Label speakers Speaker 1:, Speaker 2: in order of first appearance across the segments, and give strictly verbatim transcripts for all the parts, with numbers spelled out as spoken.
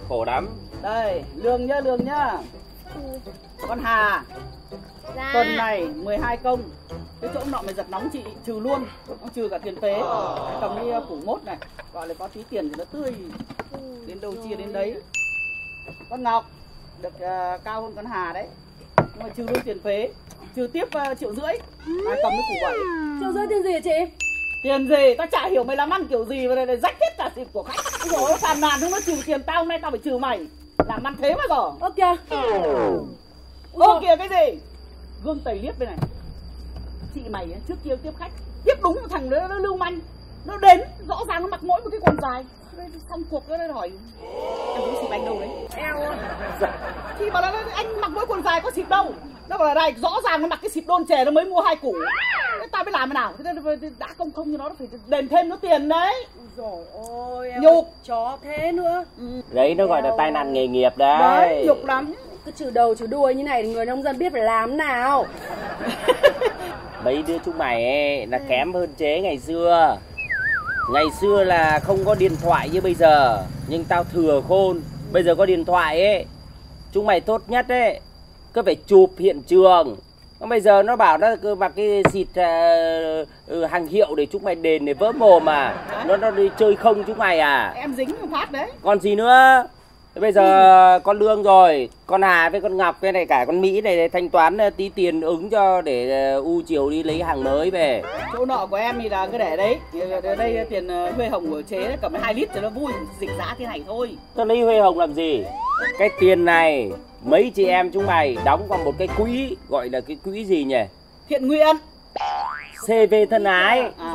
Speaker 1: khổ lắm.
Speaker 2: Đây, lương nhá, lương nhá. Con Hà,
Speaker 3: dạ.
Speaker 2: tuần này mười hai công. Cái chỗ nọ mày giật nóng chị trừ luôn, nó trừ cả tiền phế. Cầm đi củ mốt này, gọi là có tí tiền thì nó tươi. Đến đâu chia đến đấy. Con Ngọc được uh, cao hơn con Hà đấy, nhưng mà trừ luôn tiền phế, trừ tiếp uh, triệu rưỡi. Mày cầm cái củ bảy.
Speaker 3: Triệu rưỡi tiền gì hả chị?
Speaker 2: Tiền gì? Tao chả hiểu mày làm ăn kiểu gì mà này rách hết cả dịp của khách. Rồi phàn nàn chúng nó trừ tiền tao, hôm nay tao phải trừ mày. Làm ăn thế mà giờ.
Speaker 3: Ơ kìa.
Speaker 2: Ô kìa cái gì? Gương tẩy liếc bên này. Chị mày ấy, trước kia tiếp khách, tiếp đúng một thằng đấy nó lưu manh. Nó đến rõ ràng nó mặc mỗi một cái quần dài. Xong cuộc nó hỏi em muốn xịp anh đâu đấy? Eo. Thì bảo là anh mặc mỗi quần dài có xịp đâu. Nó bảo là đây rõ ràng nó mặc cái xịp đôn chè nó mới mua hai củ. Thế tao biết làm thế nào? Thế đã công không như nó phải đền thêm nó tiền đấy.
Speaker 3: Rồi ôi em
Speaker 2: nhục
Speaker 3: chó thế nữa.
Speaker 2: Ừ.
Speaker 1: Đấy nó gọi là tai nạn nghề nghiệp đấy.
Speaker 2: Đấy, nhục lắm.
Speaker 3: Cứ trừ đầu trừ đuôi như này thì người nông dân biết phải làm nào.
Speaker 1: Mấy đứa chúng mày ấy là kém hơn chế ngày xưa. Ngày xưa là không có điện thoại như bây giờ, nhưng tao thừa khôn. Bây giờ có điện thoại ấy, chúng mày tốt nhất ấy cứ phải chụp hiện trường. Bây giờ nó bảo nó cứ mặc cái xịt uh, hàng hiệu để chúng mày đền để vỡ mồm mà. Nó nó đi chơi không chúng mày à.
Speaker 2: Em dính một phát đấy.
Speaker 1: Còn gì nữa. Bây giờ ừ. con Lương rồi, con Hà với con Ngọc cái này cả con Mỹ này để thanh toán tí tiền ứng cho để U chiều đi lấy hàng mới về.
Speaker 2: Chỗ nọ của em thì là cứ để đấy. Ở đây tiền huê hồng của chế cầm hai lít cho nó vui, dịch giá thế này thôi.
Speaker 1: Tôi lấy huê hồng làm gì? Cái tiền này mấy chị em chúng mày đóng vào một cái quỹ, gọi là cái quỹ gì nhỉ?
Speaker 2: Thiện nguyện.
Speaker 1: xê vê thân ái.
Speaker 2: À.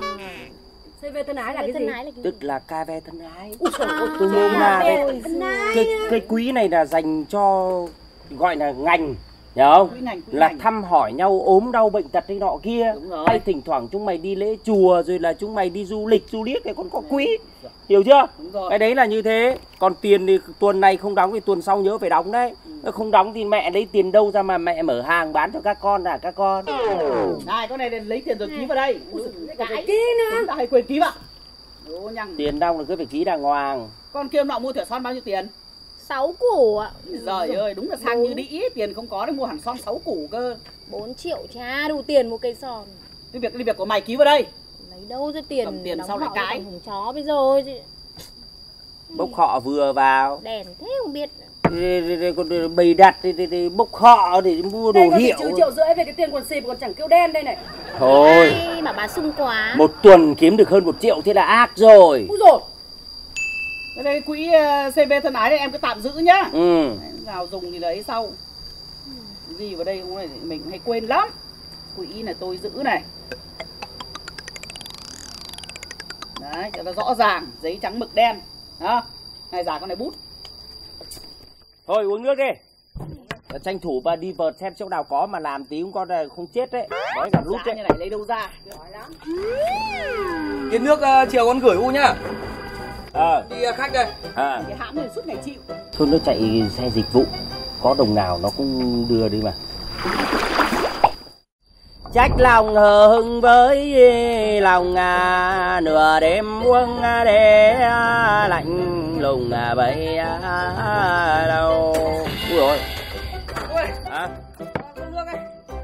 Speaker 3: xê vê thân ái là cái gì?
Speaker 1: Tức là ca ve thân ái.
Speaker 3: Ui trời ơi,
Speaker 1: tôi nhớ là cái, cái,
Speaker 3: cái,
Speaker 1: cái quỹ này là dành cho gọi là ngành, hiểu không?
Speaker 2: Quỹ ngành, quỹ
Speaker 1: là
Speaker 2: ngành.
Speaker 1: thăm hỏi nhau ốm đau bệnh tật hay nọ kia. Hay thỉnh thoảng chúng mày đi lễ chùa rồi là chúng mày đi du lịch du liếc thì còn có quỹ. Hiểu chưa? Cái đấy là như thế. Còn tiền thì tuần này không đóng thì tuần sau nhớ phải đóng đấy. Ừ. Không đóng thì mẹ lấy tiền đâu ra mà mẹ mở hàng bán cho các con à các con.
Speaker 2: Ừ. Này con này lấy tiền rồi ký vào đây.
Speaker 3: Ui, còn phải ký nữa.
Speaker 2: Đã hay quên ký vào. Đố nhằng.
Speaker 1: Tiền đâu là cứ phải ký đàng hoàng.
Speaker 2: Con kia nọ mua thẻ son bao nhiêu tiền?
Speaker 4: sáu củ ạ.
Speaker 2: Giời ơi, đúng là sang như đĩ, tiền không có để mua hẳn son sáu củ cơ.
Speaker 4: bốn triệu chả đủ tiền mua cây son.
Speaker 2: Cái việc cái việc của mày ký vào đây.
Speaker 4: Lấy đâu ra tiền?
Speaker 2: Cầm tiền sau lại cãi.
Speaker 4: Hùng chó bây giờ chứ.
Speaker 1: Bốc họ vừa vào.
Speaker 4: Đèn thế không biết.
Speaker 1: Còn bày đặt thì bốc họ để mua đồ
Speaker 3: đây
Speaker 1: hiệu.
Speaker 3: Trừ triệu rưỡi về cái tiền quần xịp còn chẳng kêu đen đây này.
Speaker 1: Thôi.
Speaker 4: Ai mà bà sung quá.
Speaker 1: Một tuần kiếm được hơn một triệu thế là ác rồi.
Speaker 3: Úi dồi.
Speaker 2: Đây, đây quỹ xê vê thân ái này em cứ tạm giữ nhá.
Speaker 1: Ừ.
Speaker 2: Nào dùng thì lấy sau. Gì vào đây cũng này mình hay quên lắm. Quỹ này tôi giữ này. Đấy, cho nó rõ ràng, giấy trắng mực đen. Đó. Này giả con này bút.
Speaker 1: Thôi uống nước đi. Tranh thủ và đi vợt xem chỗ nào có mà làm tí cũng con không chết đấy. Đấy là rút đấy.
Speaker 2: Như này lấy đâu ra?
Speaker 5: Cái nước uh, chiều con gửi U nhá.
Speaker 1: Ờ.
Speaker 5: À. Đi uh, khách đây.
Speaker 1: À.
Speaker 2: Cái hãng này suốt ngày chịu.
Speaker 1: Thôi nó chạy xe dịch vụ, có đồng nào nó cũng đưa đi mà. Trách lòng hờ hững với lòng à, nửa đêm uống để à, lạnh lùng à, bấy à, đâu. Ui ôi.
Speaker 5: Ui.
Speaker 1: Hả?
Speaker 5: Con nước đây.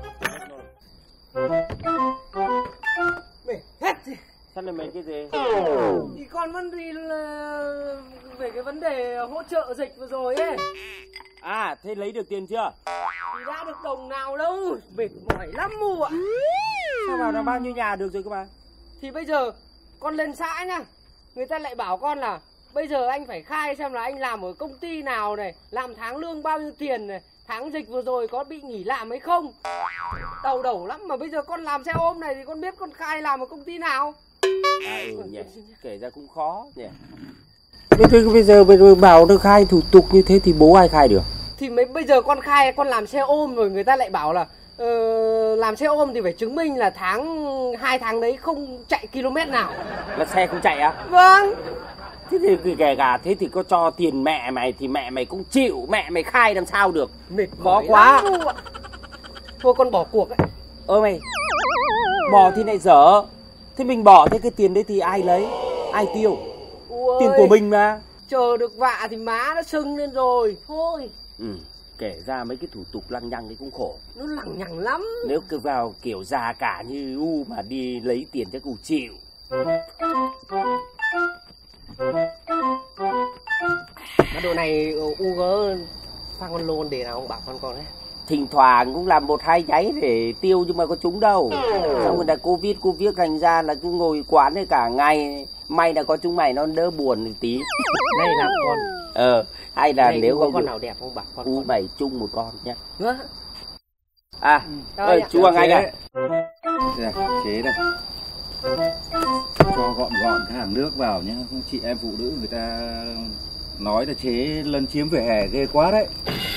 Speaker 5: Mày hết gì?
Speaker 1: Sao lại mấy cái gì?
Speaker 3: Thì con vẫn đi là về cái vấn đề hỗ trợ dịch vừa rồi ấy.
Speaker 1: À, thế lấy được tiền chưa?
Speaker 3: Thì ra được đồng nào đâu, mệt mỏi lắm mù ạ.
Speaker 1: Sao vào là bao nhiêu nhà được rồi cơ mà?
Speaker 3: Thì bây giờ con lên xã nhá, người ta lại bảo con là bây giờ anh phải khai xem là anh làm ở công ty nào này, làm tháng lương bao nhiêu tiền này, tháng dịch vừa rồi có bị nghỉ làm hay không. Đầu đầu lắm mà bây giờ con làm xe ôm này thì con biết con khai làm ở công ty nào.
Speaker 1: À ừ nhỉ, kể ra cũng khó nhỉ. Thế bây giờ bây giờ bảo nó khai thủ tục như thế thì bố ai khai được?
Speaker 3: Thì mấy bây giờ con khai con làm xe ôm rồi người ta lại bảo là uh, làm xe ôm thì phải chứng minh là tháng hai tháng đấy không chạy km nào.
Speaker 1: Là xe không chạy á?
Speaker 3: Vâng.
Speaker 1: Thế thì kể cả thế thì có cho tiền mẹ mày thì mẹ mày cũng chịu, mẹ mày khai làm sao được?
Speaker 3: Mệt
Speaker 1: khó quá.
Speaker 3: Thôi con bỏ cuộc ấy.
Speaker 1: Ơ mày, bỏ thì lại dở. Thế mình bỏ thế cái tiền đấy thì ai lấy? Ai tiêu?
Speaker 3: Ui.
Speaker 1: Tiền của mình mà.
Speaker 3: Chờ được vạ thì má nó sưng lên rồi. Thôi.
Speaker 1: Ừ, kể ra mấy cái thủ tục lăng nhăng ấy cũng khổ.
Speaker 3: Nó lằng nhằng lắm.
Speaker 1: Nếu cứ vào kiểu già cả như U mà đi lấy tiền chắc U chịu.
Speaker 3: Mà độ này U có pha con lôn để nào ông bảo con con đấy.
Speaker 1: Thỉnh thoảng cũng làm một hai nháy để tiêu nhưng mà có trúng đâu. Xong rồi là Covid Covid thành ra là cứ ngồi quán này cả ngày. May là có chúng mày nó đỡ buồn một tí.
Speaker 3: Này làm con.
Speaker 1: Ờ, hay là
Speaker 3: này
Speaker 1: nếu
Speaker 3: có
Speaker 1: không
Speaker 3: con
Speaker 1: được,
Speaker 3: nào đẹp không bảo con.
Speaker 1: U mày chung một con nhé.
Speaker 3: Hả?
Speaker 1: À,
Speaker 3: ừ.
Speaker 1: ơi, chú Hoàng Anh à.
Speaker 6: Đây, chế đây. Cho gọn gọn cái hàng nước vào nhé. Chị em phụ nữ người ta nói là chế lấn chiếm vỉa hè ghê quá đấy.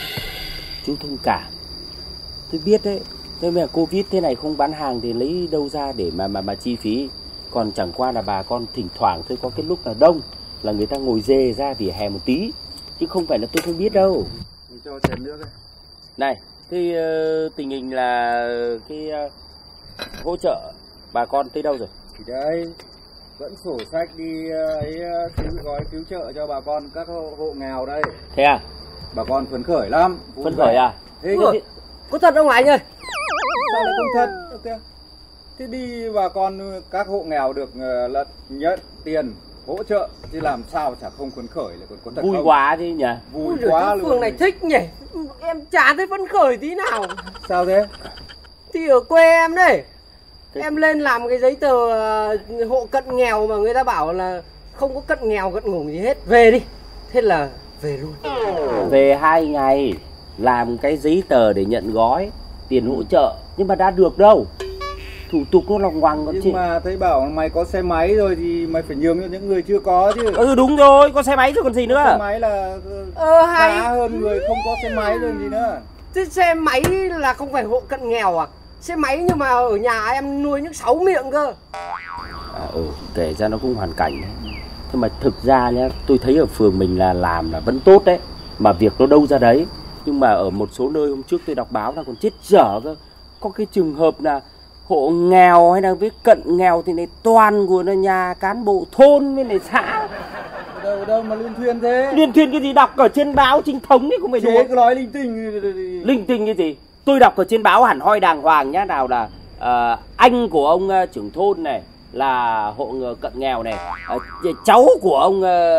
Speaker 1: Chú thông cảm. Tôi biết đấy. Thế mà Covid thế này không bán hàng thì lấy đâu ra để mà mà mà chi phí. Còn chẳng qua là bà con thỉnh thoảng thôi, có cái lúc là đông là người ta ngồi dê ra vỉa hè một tí. Chứ không phải là tôi không biết đâu.
Speaker 6: Mình cho chén nước đây.
Speaker 1: Này, thì uh, tình hình là cái uh, hỗ trợ bà con tới đâu rồi?
Speaker 6: Thì đây, vẫn sổ sách đi ấy cứu gói cứu trợ cho bà con các hộ, hộ nghèo đây.
Speaker 1: Thế à?
Speaker 6: Bà con phấn khởi lắm.
Speaker 1: Phấn khởi à?
Speaker 6: Thế
Speaker 3: Ủa, có thật không anh ơi?
Speaker 6: sao lại không thật? Okay. Thế đi bà con các hộ nghèo được uh, lận nhận tiền hỗ trợ chứ làm sao chả không phấn khởi lại còn có thật
Speaker 1: vui
Speaker 6: không?
Speaker 1: quá chứ nhỉ?
Speaker 6: Vui
Speaker 3: Ui
Speaker 6: quá
Speaker 3: giời,
Speaker 6: luôn.
Speaker 3: Phương này thích nhỉ. Em chả thấy phấn khởi tí nào.
Speaker 6: Sao thế?
Speaker 3: Thì ở quê em đây, em lên làm cái giấy tờ uh, hộ cận nghèo mà người ta bảo là không có cận nghèo cận ngủng gì hết. Về đi. Thế là về luôn.
Speaker 1: Về hai ngày làm cái giấy tờ để nhận gói tiền hỗ trợ nhưng mà đã được đâu. Thủ tục nó lòng ngoằng con
Speaker 6: Nhưng
Speaker 1: chị.
Speaker 6: mà thấy bảo mày có xe máy rồi thì mày phải nhường cho những người chưa có chứ.
Speaker 1: Ừ đúng rồi, có xe máy rồi còn gì nữa.
Speaker 6: Xe máy là
Speaker 3: Ờ hay.
Speaker 6: khá hơn người không có xe máy rồi gì nữa.
Speaker 3: Thế xe máy là không phải hộ cận nghèo à? Xe máy nhưng mà ở nhà em nuôi những sáu miệng cơ.
Speaker 1: À, ừ, kể ra nó cũng hoàn cảnh đấy. Thế mà thực ra nhá, tôi thấy ở phường mình là làm là vẫn tốt đấy. Mà việc nó đâu ra đấy. Nhưng mà ở một số nơi hôm trước tôi đọc báo là còn chết dở cơ. Có cái trường hợp là hộ nghèo hay là với cận nghèo thì này toàn của nó nhà cán bộ thôn với này xã.
Speaker 6: Ở đâu, ở đâu mà liên thuyên thế?
Speaker 1: Liên thuyên cái gì, đọc ở trên báo chính thống đấy không phải đùa.
Speaker 6: Chế cứ nói linh tinh.
Speaker 1: Linh tinh cái gì? Tôi đọc ở trên báo hẳn hoi đàng hoàng nhá. Nào là uh, anh của ông uh, trưởng thôn này là hộ cận nghèo này, uh, cháu của ông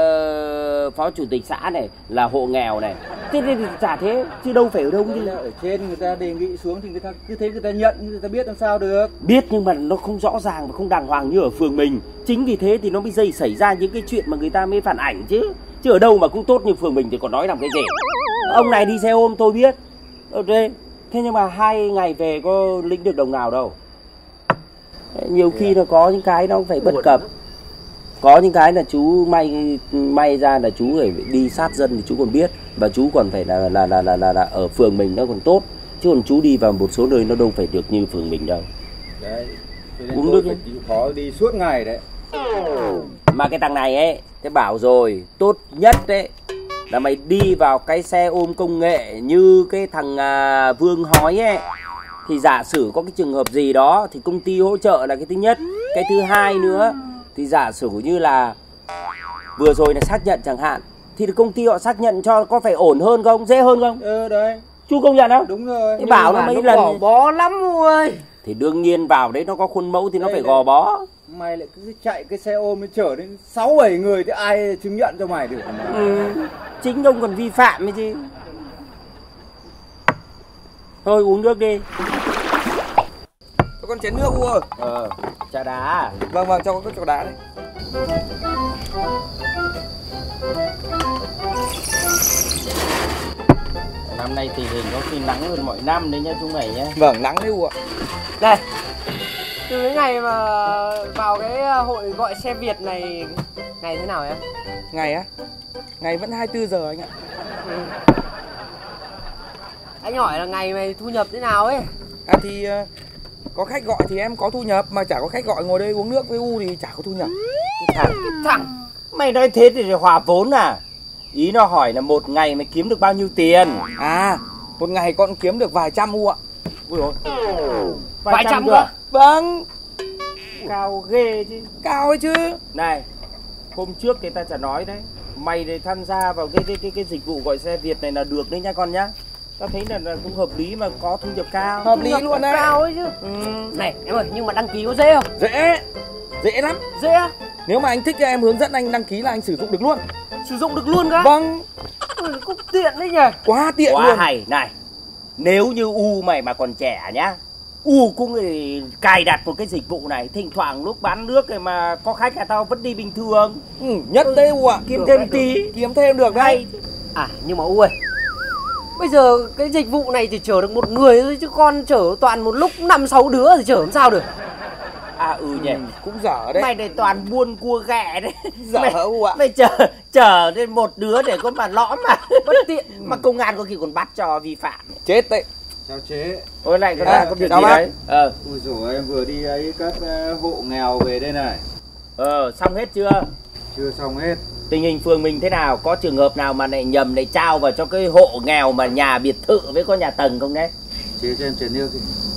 Speaker 1: uh, phó chủ tịch xã này là hộ nghèo này. Thế nên thì chả thế, chứ đâu phải ở đâu đi.
Speaker 6: Ở trên người ta đề nghị xuống thì người ta cứ thế người ta nhận, người ta biết làm sao được.
Speaker 1: Biết nhưng mà nó không rõ ràng và không đàng hoàng như ở phường mình. Chính vì thế thì nó mới dây xảy ra những cái chuyện mà người ta mới phản ảnh chứ. Chứ ở đâu mà cũng tốt như phường mình thì còn nói làm cái gì. Ông này đi xe ôm tôi biết. Ok. Thế nhưng mà hai ngày về có lĩnh được đồng nào đâu. Nhiều khi nó có những cái nó phải bất cập. Có những cái là chú may may ra là chú phải đi sát dân thì chú còn biết. Và chú còn phải là là là là là, là ở phường mình nó còn tốt. Chứ còn chú đi vào một số nơi nó đâu phải được như phường mình đâu.
Speaker 6: Đấy.
Speaker 1: Uống nước
Speaker 6: phải chịu khó đi suốt ngày đấy.
Speaker 1: Mà cái thằng này ấy, thế bảo rồi, tốt nhất đấy là mày đi vào cái xe ôm công nghệ như cái thằng à, Vương Hói ấy. Thì giả sử có cái trường hợp gì đó thì công ty hỗ trợ là cái thứ nhất. Cái thứ hai nữa thì giả sử như là vừa rồi là xác nhận chẳng hạn, thì công ty họ xác nhận cho có phải ổn hơn không, dễ hơn không?
Speaker 6: Ừ đấy.
Speaker 1: Chú công nhận không?
Speaker 6: Đúng rồi.
Speaker 1: Thế bảo nó mấy
Speaker 3: nó
Speaker 1: lần
Speaker 3: bỏ bó lắm ơi.
Speaker 1: thì đương nhiên vào đấy nó có khuôn mẫu thì nó
Speaker 6: Đây,
Speaker 1: phải
Speaker 6: đây.
Speaker 1: gò bó.
Speaker 6: Mày lại cứ chạy cái xe ôm mới chở đến sáu bảy người thì ai chứng nhận cho mày được mà.
Speaker 1: Ừ, chính ông còn vi phạm ấy chứ. Thôi uống nước đi.
Speaker 5: Cho con chén nước U ơi.
Speaker 1: Ờ, trà đá.
Speaker 5: Vâng vâng, cho con trà đá đấy.
Speaker 1: Năm nay tình hình có khi nắng hơn mọi năm đấy nhá chúng mày nhá.
Speaker 5: Vâng, nắng đấy U ạ.
Speaker 3: Đây. Từ cái ngày mà vào cái hội gọi xe Việt này, ngày thế nào em?
Speaker 5: Ngày á? Ngày vẫn hai mươi tư giờ anh ạ.
Speaker 3: Ừ. Anh hỏi là ngày mày thu nhập thế nào ấy?
Speaker 5: À thì uh, có khách gọi thì em có thu nhập, mà chả có khách gọi ngồi đây uống nước với U thì chả có thu nhập.
Speaker 1: Cái thằng, cái thằng mày nói thế thì hòa vốn à? Ý nó hỏi là một ngày mày kiếm được bao nhiêu tiền?
Speaker 5: À, một ngày con kiếm được vài trăm U ạ.
Speaker 1: Ui dồi.
Speaker 3: Vài, vài trăm
Speaker 1: cơ?
Speaker 3: cơ?
Speaker 5: Vâng.
Speaker 1: Cao ghê chứ.
Speaker 5: Cao ấy chứ.
Speaker 1: Này, hôm trước người ta chả nói đấy, Mày để tham gia vào cái cái cái cái dịch vụ gọi xe Việt này là được đấy nha con nhá. Tao thấy là, là cũng hợp lý mà có thu nhập cao.
Speaker 5: Hợp lý luôn đấy.
Speaker 3: Cao ấy chứ.
Speaker 1: Ừ.
Speaker 3: Này em ơi, nhưng mà đăng ký có dễ không?
Speaker 5: Dễ, dễ lắm.
Speaker 3: Dễ á?
Speaker 5: Nếu mà anh thích thì em hướng dẫn anh đăng ký là anh sử dụng được luôn.
Speaker 3: Sử dụng được luôn cả?
Speaker 5: Vâng.
Speaker 3: Ui, cũng tiện đấy nhỉ.
Speaker 5: Quá tiện
Speaker 1: Quá
Speaker 5: luôn.
Speaker 1: hay. Này, nếu như U mày mà còn trẻ nhá, U cũng thì cài đặt một cái dịch vụ này, thỉnh thoảng lúc bán nước này mà có khách là tao vẫn đi bình thường.
Speaker 5: Ừ, nhất đấy U ạ.
Speaker 1: Kiếm
Speaker 3: Được
Speaker 1: thêm
Speaker 3: đấy,
Speaker 1: tí.
Speaker 5: Kiếm thêm được đấy.
Speaker 3: À nhưng mà U ơi, bây giờ cái dịch vụ này thì chở được một người thôi, chứ con chở toàn một lúc năm sáu đứa thì chở làm sao được.
Speaker 1: À ừ nhỉ.
Speaker 5: Ừ, cũng dở đấy.
Speaker 1: Mày này toàn buôn cua ghẹ đấy.
Speaker 5: Dở
Speaker 1: mày,
Speaker 5: U ạ.
Speaker 1: mày chờ chờ đến một đứa để có mà lõm mà
Speaker 3: Bất tiện.
Speaker 1: mà công an có khi còn bắt cho vi phạm.
Speaker 5: Chết đấy.
Speaker 6: Chào chế.
Speaker 1: Ôi này có
Speaker 5: À,
Speaker 1: đang có việc
Speaker 5: chào
Speaker 1: gì
Speaker 5: bác.
Speaker 1: đấy? Ờ,
Speaker 6: Ui dồi em vừa đi ấy các ờ, hộ nghèo về đây này.
Speaker 1: ờ xong hết chưa?
Speaker 6: Chưa xong hết.
Speaker 1: Tình hình phường mình thế nào? Có trường hợp nào mà lại nhầm lại trao vào cho cái hộ nghèo mà nhà biệt thự với có nhà tầng không đấy?
Speaker 6: Chế cho em chén nước đi.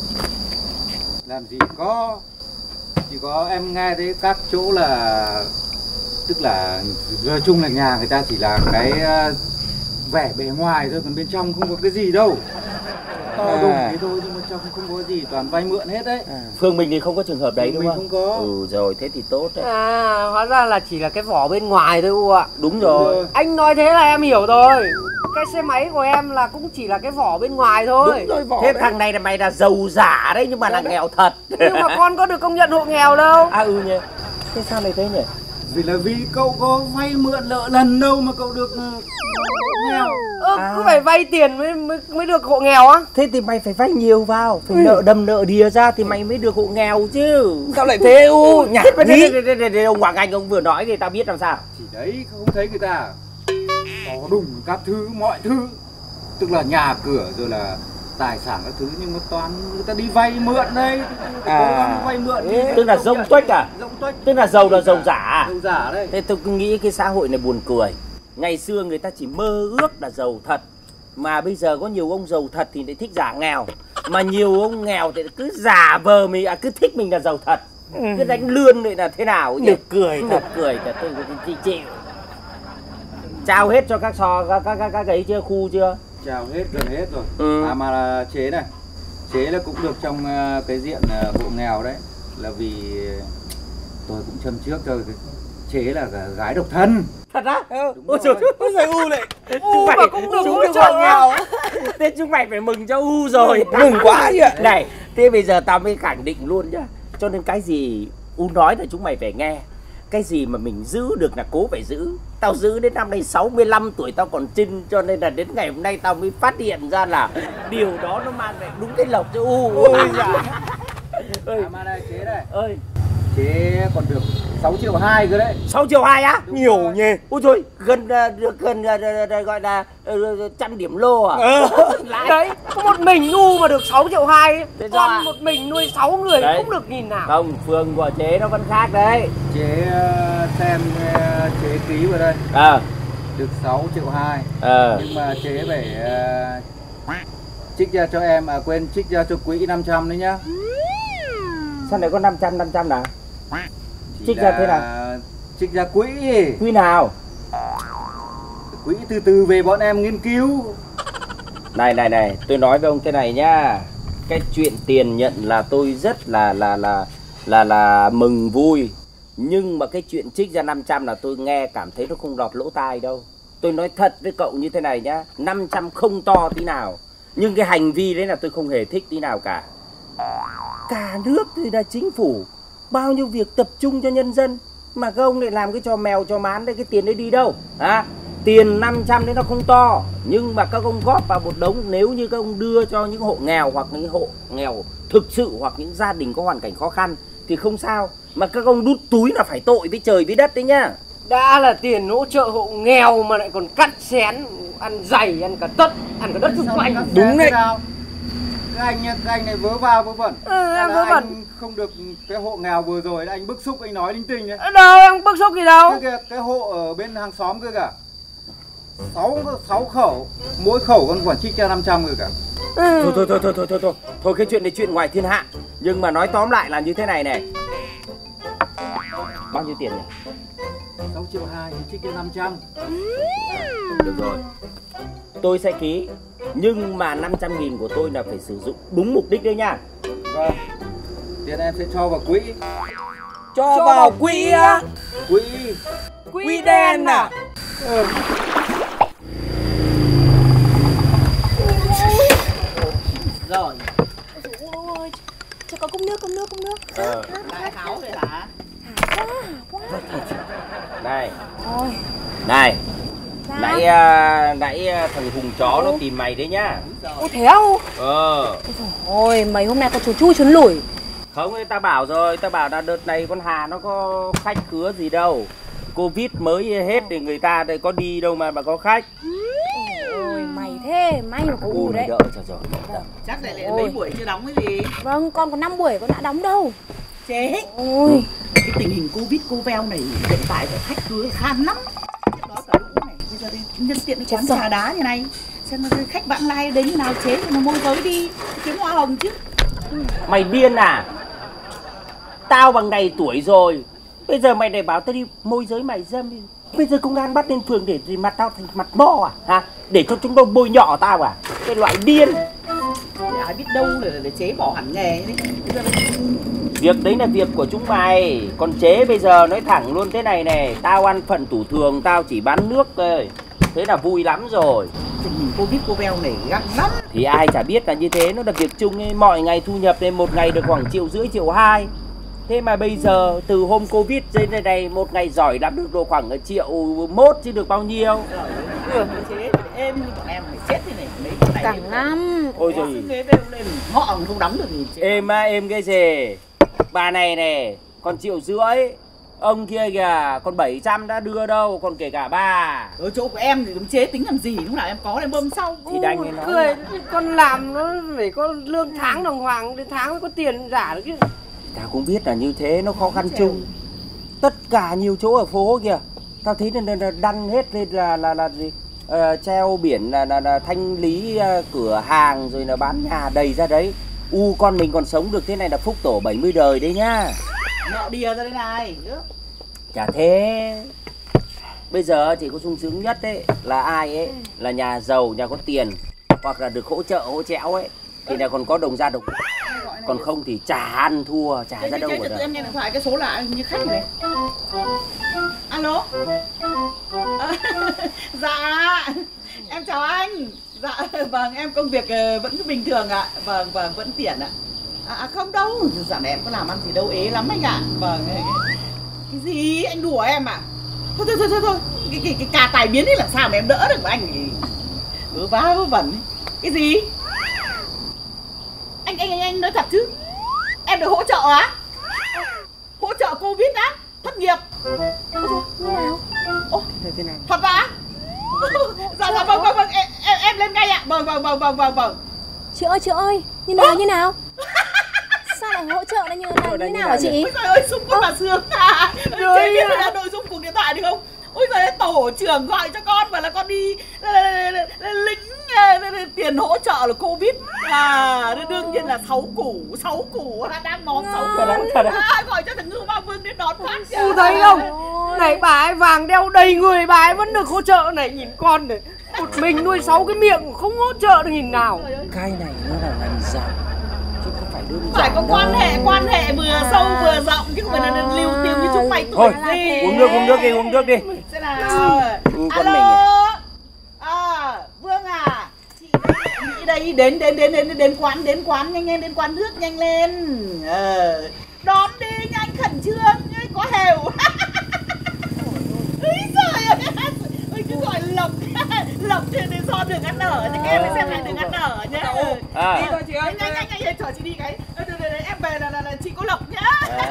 Speaker 6: Làm gì có. Chỉ có em nghe thấy các chỗ là, tức là nói chung là nhà người ta chỉ là cái ờ, vẻ bề ngoài thôi, còn bên trong không có cái gì đâu. To
Speaker 5: À.
Speaker 6: đùng thế thôi nhưng mà trong không có gì, toàn vay mượn hết đấy.
Speaker 5: À.
Speaker 1: Phường mình thì không có trường hợp đấy
Speaker 6: Phường
Speaker 1: đúng
Speaker 6: mình
Speaker 1: không?
Speaker 6: không có.
Speaker 1: Ừ rồi, thế thì tốt đấy.
Speaker 3: À hóa ra là chỉ là cái vỏ bên ngoài thôi U ạ.
Speaker 1: Đúng
Speaker 6: Đúng
Speaker 1: rồi.
Speaker 6: rồi.
Speaker 3: Anh nói thế là em hiểu rồi. Cái xe máy của em là cũng chỉ là cái vỏ bên ngoài thôi.
Speaker 5: Đúng rồi, vỏ
Speaker 1: Thế
Speaker 5: đấy.
Speaker 1: thằng này là mày là giàu giả đấy nhưng mà là nghèo thật.
Speaker 3: Nhưng mà con có được công nhận hộ nghèo đâu.
Speaker 1: À ừ nhỉ. Thế sao lại thế nhỉ?
Speaker 6: Vì là vì cậu có vay mượn nợ lần đâu mà cậu được ờ, nghèo.
Speaker 3: Ơ
Speaker 1: À.
Speaker 3: cứ phải vay tiền mới mới, mới được hộ nghèo á.
Speaker 1: Thế thì mày phải vay nhiều vào, phải nợ đầm nợ đìa ra thì mày mới được hộ nghèo chứ.
Speaker 5: Sao lại thế U? Nhạt
Speaker 1: Đây,
Speaker 5: nhí.
Speaker 1: đây, đây, đây, đây, ông Hoàng Anh ông vừa nói thì tao biết làm sao.
Speaker 6: Chỉ đấy không thấy người ta có đùng các thứ mọi thứ, tức là nhà cửa rồi là tài sản các thứ, nhưng mà toàn người ta đi vay mượn đây.
Speaker 5: À.
Speaker 6: Cố gắng vay mượn đi.
Speaker 1: Tức là rông tuếch à?
Speaker 6: Rông tuếch.
Speaker 1: Tức là giàu là giàu giả à?
Speaker 6: Giàu giả đây.
Speaker 1: Thế tôi cứ nghĩ cái xã hội này buồn cười. Ngày xưa người ta chỉ mơ ước là giàu thật, mà bây giờ có nhiều ông giàu thật thì lại thích giả nghèo, mà nhiều ông nghèo thì cứ giả vờ mình à, cứ thích mình là giàu thật, cứ đánh lươn lại là thế nào nhỉ?
Speaker 5: Nực cười
Speaker 1: Nực
Speaker 5: thật.
Speaker 1: cười thật, tôi chịu chịu. Trao hết cho các sò các các các các ấy chưa, khu chưa?
Speaker 6: Chào hết, gần hết rồi.
Speaker 1: Ừ.
Speaker 6: À mà là chế này, chế là cũng được trong ờ, cái diện ờ, hộ nghèo đấy, là vì tôi cũng châm trước cho cái chế là gái độc thân.
Speaker 1: Thật á?
Speaker 6: Đúng
Speaker 1: Ôi
Speaker 6: rồi.
Speaker 1: trời, ôi giời U này.
Speaker 3: U mà cũng được hỗ trợ
Speaker 1: hộ nghèo
Speaker 3: á.
Speaker 1: á. Thế chúng mày phải mừng cho U rồi.
Speaker 5: Mừng quá chứ ạ.
Speaker 1: Này, thế bây giờ tao mới khẳng định luôn nhá. Cho nên cái gì U nói là chúng mày phải nghe. Cái gì mà mình giữ được là cố phải giữ. Tao giữ đến năm nay sáu mươi lăm tuổi tao còn trinh, cho nên là đến ngày hôm nay tao mới phát hiện ra là điều đó nó mang lại đúng cái lộc cho U. Ôi dạ. Ơi,
Speaker 6: À mà này chế này,
Speaker 1: ơi,
Speaker 6: chế còn được sáu triệu hai cơ đấy.
Speaker 1: sáu triệu hai á?
Speaker 6: Đúng
Speaker 5: Nhiều
Speaker 6: rồi.
Speaker 5: nhỉ.
Speaker 1: Ôi trời, gần ờ, được gần ờ, ờ, ờ, gọi là ờ, trăm điểm lô à? Lãi.
Speaker 3: Đấy, có một mình U mà được sáu triệu hai.
Speaker 1: Thế sao ạ?
Speaker 3: Con một mình nuôi sáu người
Speaker 1: Đấy.
Speaker 3: cũng được nghìn nào.
Speaker 1: Không, phường của chế nó vẫn khác đấy.
Speaker 6: Chế ờ, xem ờ, chế ký vào đây
Speaker 1: Ờ,
Speaker 6: được sáu triệu hai,
Speaker 1: ờ.
Speaker 6: nhưng mà chế phải ờ, trích ra cho em, à quên, trích ra cho quỹ năm trăm đấy nhá.
Speaker 1: Sao lại có năm trăm năm trăm nào?
Speaker 6: Chỉ
Speaker 1: Trích ra
Speaker 6: là
Speaker 1: thế nào?
Speaker 6: Trích ra quỹ,
Speaker 1: Quy nào?
Speaker 6: quỹ từ từ về bọn em nghiên cứu.
Speaker 1: Này này này, tôi nói với ông thế này nhá. Cái chuyện tiền nhận là tôi rất là là là là là mừng vui. Nhưng mà cái chuyện trích ra năm trăm là tôi nghe cảm thấy nó không lọt lỗ tai đâu. Tôi nói thật với cậu như thế này nhá, năm trăm không to tí nào, nhưng cái hành vi đấy là tôi không hề thích tí nào cả. Cả nước thì là chính phủ, bao nhiêu việc tập trung cho nhân dân, mà các ông lại làm cái trò mèo trò mán đấy, cái tiền đấy đi đâu? À, tiền năm trăm đấy nó không to, nhưng mà các ông góp vào một đống, nếu như các ông đưa cho những hộ nghèo hoặc những hộ nghèo thực sự hoặc những gia đình có hoàn cảnh khó khăn thì không sao, mà các ông đút túi là phải tội với trời với đất đấy nhá.
Speaker 3: Đã là tiền hỗ trợ hộ nghèo mà lại còn cắt xén, ăn dày, ăn cả tất, ăn cả đất xung quanh.
Speaker 5: Đúng đấy.
Speaker 6: Các anh nhá, các anh này vớ va vớ vẩn.
Speaker 3: Ừ, em
Speaker 6: Là
Speaker 3: vớ
Speaker 6: anh
Speaker 3: vẩn.
Speaker 6: không được cái hộ nghèo vừa rồi anh bức xúc, anh nói linh tinh đấy.
Speaker 3: Ở đâu em bức xúc gì đâu.
Speaker 6: Cái, cái, cái hộ ở bên hàng xóm cơ cả, sáu sáu khẩu, mỗi khẩu còn quản trích cho năm trăm rồi cả.
Speaker 1: Thôi thôi thôi thôi thôi thôi thôi thôi cái chuyện này chuyện ngoài thiên hạ, nhưng mà nói tóm lại là như thế này này. Bao nhiêu tiền nhỉ?
Speaker 6: sáu triệu hai thì trích cái năm trăm.
Speaker 1: Được rồi, tôi sẽ ký. Nhưng mà năm trăm nghìn của tôi là phải sử dụng đúng mục đích đấy nha.
Speaker 6: Vâng. Tiền em sẽ cho vào quỹ.
Speaker 5: Cho, cho vào quỹ á?
Speaker 6: Quỹ.
Speaker 5: Quỹ đen à? Ừ.
Speaker 2: Rồi.
Speaker 4: Ôi, cho có cốc nước, cốc nước, cốc nước.
Speaker 1: Ờ.
Speaker 2: Lại tháo rồi hả?
Speaker 1: Này.
Speaker 4: Ôi.
Speaker 1: Này.
Speaker 4: Sao?
Speaker 1: Nãy uh, nãy uh, thằng Hùng chó nó tìm mày đấy nhá.
Speaker 4: Ôi thế không?
Speaker 1: Ờ.
Speaker 4: Ôi mấy hôm nay con chuồn chui chuồn lủi.
Speaker 1: Không, ta bảo rồi, ta bảo là đợt này con Hà nó có khách khứa gì đâu. Covid mới hết thì người ta đây có đi đâu mà mà có khách.
Speaker 4: Ôi mày thế, may mà có u đấy.
Speaker 1: Đỡ cho rồi.
Speaker 2: Chắc lại lại mấy buổi chưa đóng cái gì.
Speaker 4: Vâng, con có năm buổi con đã đóng đâu.
Speaker 2: Chế.
Speaker 4: Ôi.
Speaker 2: Cái tình hình Covid cô veo này hiện tại phải khách cưới khan lắm. Đó cả lũ này, bây giờ đi nhân tiện cái quán trà đá như này. Xem nó khách vãng lai đến như nào chế thì nó môi giới đi kiếm hoa hồng chứ.
Speaker 1: Mày điên à? Tao bằng này tuổi rồi. Bây giờ mày lại bảo tao đi môi giới mại dâm đi. Bây giờ công an bắt lên phường để mặt tao thành mặt bo à? Hả? Để cho chúng nó bôi nhọ tao à? Cái loại điên.
Speaker 2: Để ai biết đâu là để chế bỏ hẳn nghề đấy. Bây giờ
Speaker 1: Việc đấy là việc của chúng mày. Còn chế bây giờ nói thẳng luôn thế này này. Tao ăn phận tủ thường, tao chỉ bán nước thôi. Thế là vui lắm rồi.
Speaker 2: tình hình Covid cô veo này gắt lắm.
Speaker 1: Thì ai chả biết là như thế, nó là việc chung ấy. Mọi ngày thu nhập lên một ngày được khoảng triệu rưỡi triệu hai. Thế mà bây giờ từ hôm Covid đến đây này một ngày giỏi lắm được độ khoảng triệu mốt chứ được bao nhiêu.
Speaker 2: Ừ. Chế em như bọn em phải chết thế này mấy cái này.
Speaker 4: Cẳng lắm.
Speaker 1: Ôi rồi.
Speaker 2: Lên họ không đóng được gì.
Speaker 1: Êm á, êm cái gì. Bà này này còn triệu rưỡi. Ông kia kìa còn bảy trăm đã đưa đâu. Còn kể cả bà.
Speaker 2: Ở chỗ của em thì đúng chế tính làm gì. Lúc nào em có em bơm sau.
Speaker 1: Thì đành cái nó
Speaker 3: cười, con làm nó phải có lương tháng đàng hoàng, đến tháng mới có tiền giả được chứ.
Speaker 1: Tao cũng biết là như thế, nó khó khăn chung. Tất cả nhiều chỗ ở phố kìa, tao thấy là, là đăng hết lên là là là gì, uh, treo biển là, là, là thanh lý uh, cửa hàng rồi là bán nhà đầy ra đấy. U con mình còn sống được thế này là phúc tổ bảy mươi đời đấy nhá.
Speaker 2: Nọ đìa ra đây này.
Speaker 1: Chả thế. Bây giờ chỉ có sung sướng nhất đấy là ai ấy, là nhà giàu, nhà có tiền, hoặc là được hỗ trợ hỗ trẽo ấy, thì là còn có đồng ra đồng. Còn không thì chả ăn thua, chả
Speaker 2: Thế
Speaker 1: ra đâu
Speaker 2: mà
Speaker 1: được.
Speaker 2: em nghe điện thoại cái số lạ như khách này. Alo. À, dạ. Em chào anh. Dạ vâng, em công việc vẫn cứ bình thường ạ. Vâng vâng vẫn tiện ạ. À không đâu, dạo này em có làm ăn gì đâu ế lắm anh ạ. Vâng. Cái gì anh đùa em à? Thôi thôi thôi thôi, thôi. Cái, cái, cái cà tài biến ấy làm sao mà em đỡ được của anh. Vớ vá vớ vẩn. Cái gì? Anh anh anh anh nói thật chứ? Em được hỗ trợ á? Hỗ trợ Covid á? Thất nghiệp?
Speaker 4: Như nào?
Speaker 2: Ồ, thật ạ? Dạ dạ vâng vâng vâng em, em, em lên ngay ạ. Vâng vâng vâng vâng vâng vâng.
Speaker 4: Chị ơi chị ơi, như nào như nào? Sao lại hỗ trợ nó như nào như nào hả chị?
Speaker 2: Ôi trời ơi, sung con bà sướng à. Chị biết là nội dung cuộc điện thoại được không? Ôi giời ơi, tổ trưởng gọi cho con và là con đi lính tiền hỗ trợ là Covid. À, đương nhiên là sáu củ, sáu củ đang món sáu củ. À, gọi cho thằng Ngưu Ba Vương đến đón phát.
Speaker 3: Cô thấy không? Này bà ấy vàng đeo đầy người, bà ấy vẫn được hỗ trợ này, nhìn con này. Một mình nuôi sáu cái miệng không hỗ trợ được nhìn nào.
Speaker 1: Cái này nó là ngành giàu chứ không phải đơn giản.
Speaker 2: Phải có quan hệ, quan hệ vừa sâu vừa rộng chứ không phải là lưu tiêu như chúng mày tuổi gì.
Speaker 1: Uống nước, uống nước đi, uống nước đi.
Speaker 2: Thế nào?
Speaker 1: Ừ, con
Speaker 2: alo. À, Vương à. Chị nghĩ đây đến đến đến đến đến quán đến quán nhanh lên, đến quán nước nhanh lên. Ờ. Đón đi nhanh khẩn trương, có hều. Úi giời ơi. Ôi cứ gọi Lộc. Lộc thì để do đường ăn ở thì các em phải xem lại đường ăn ở nhá.
Speaker 1: À.
Speaker 2: Đi thôi chị ơi. Nhanh nhanh nhanh chở chị đi cái. Đấy, đấy, đấy, em về là, là, là chị có Lộc nhá.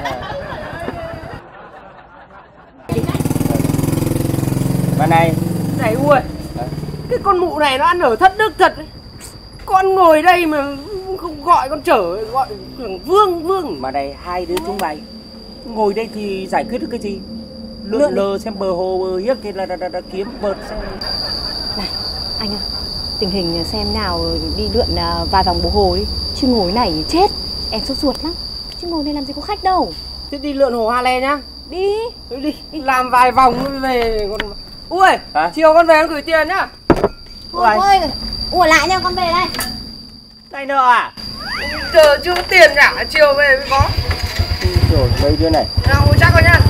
Speaker 1: Bạn này.
Speaker 3: Này ui, cái con mụ này nó ăn ở thất đức thật. Con ngồi đây mà không gọi con chở, gọi Vương Vương.
Speaker 1: Mà này hai đứa chúng mày ngồi đây thì giải quyết được cái gì? Lượn lờ xem bờ hồ bờ hiếc thì là, là, là, là kiếm vợt xem.
Speaker 4: Này, anh à, tình hình xem nào đi lượn vài vòng bờ hồ đi. Chứ ngồi này chết, em sốt ruột lắm. Chứ ngồi này làm gì có khách đâu.
Speaker 3: Thế đi lượn hồ Hà Lê nhá.
Speaker 4: Đi.
Speaker 3: Đi, làm vài vòng mới về còn. Ui,
Speaker 1: Hả?
Speaker 3: chiều con về con gửi tiền nhá.
Speaker 4: Ôi ơi, ủa lại nha, con về đây.
Speaker 1: Này nợ à?
Speaker 3: Giờ chưa có tiền cả, chiều về mới có.
Speaker 1: Rồi mấy đứa này.
Speaker 3: Nào ngồi chắc rồi nhá.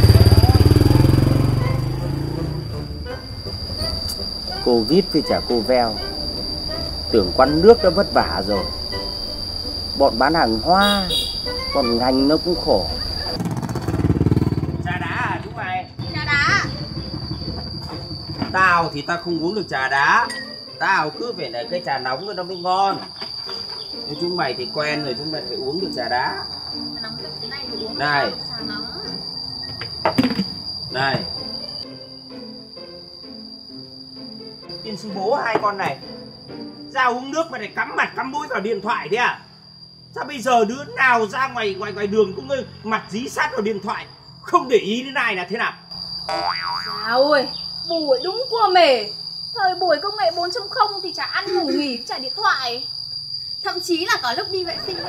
Speaker 1: Covid với chả cô veo. Tưởng quán nước đã vất vả rồi. Bọn bán hàng hoa, còn ngành nó cũng khổ. Trà đá à chúng mày?
Speaker 4: Trà đá.
Speaker 1: Tao thì tao không uống được trà đá. Tao cứ phải là cái trà nóng nó mới ngon. Nhưng chúng mày thì quen rồi, chúng mày phải uống được trà đá.
Speaker 4: Nóng được thế này thì uống
Speaker 1: Này.
Speaker 4: trà nóng.
Speaker 1: Này. Tiên sư bố hai con này ra uống nước mà lại cắm mặt cắm mũi vào điện thoại thế à? Sao bây giờ đứa nào ra ngoài ngoài ngoài đường cũng mặt dí sát vào điện thoại, không để ý đến này là thế nào?
Speaker 7: Dạ ơi, buổi đúng cua mề. Thời buổi công nghệ bốn chấm không thì chả ăn ngủ nghỉ, chả điện thoại. Thậm chí là có lúc đi vệ sinh.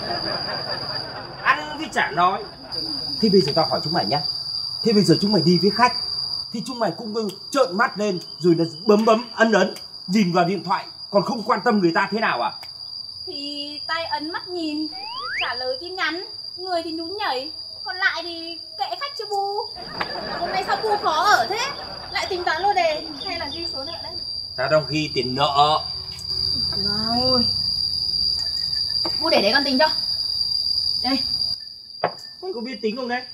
Speaker 1: Ăn với chả nói. Thế bây giờ tao hỏi chúng mày nhá. Thế bây giờ chúng mày đi với khách thì chúng mày cũng trợn mắt lên rồi là bấm bấm ấn ấn nhìn vào điện thoại, còn không quan tâm người ta thế nào à?
Speaker 7: Thì tay ấn mắt nhìn, trả lời tin nhắn, người thì nhún nhảy, còn lại thì kệ khách chứ bu. Hôm nay sao bu khó ở thế? Lại tính toán lô đề hay là ghi số nợ đấy?
Speaker 1: Tao đang ghi tiền nợ.
Speaker 7: Wow. Bu để đấy con tính cho. Đây.
Speaker 1: Mày có biết tính không đấy?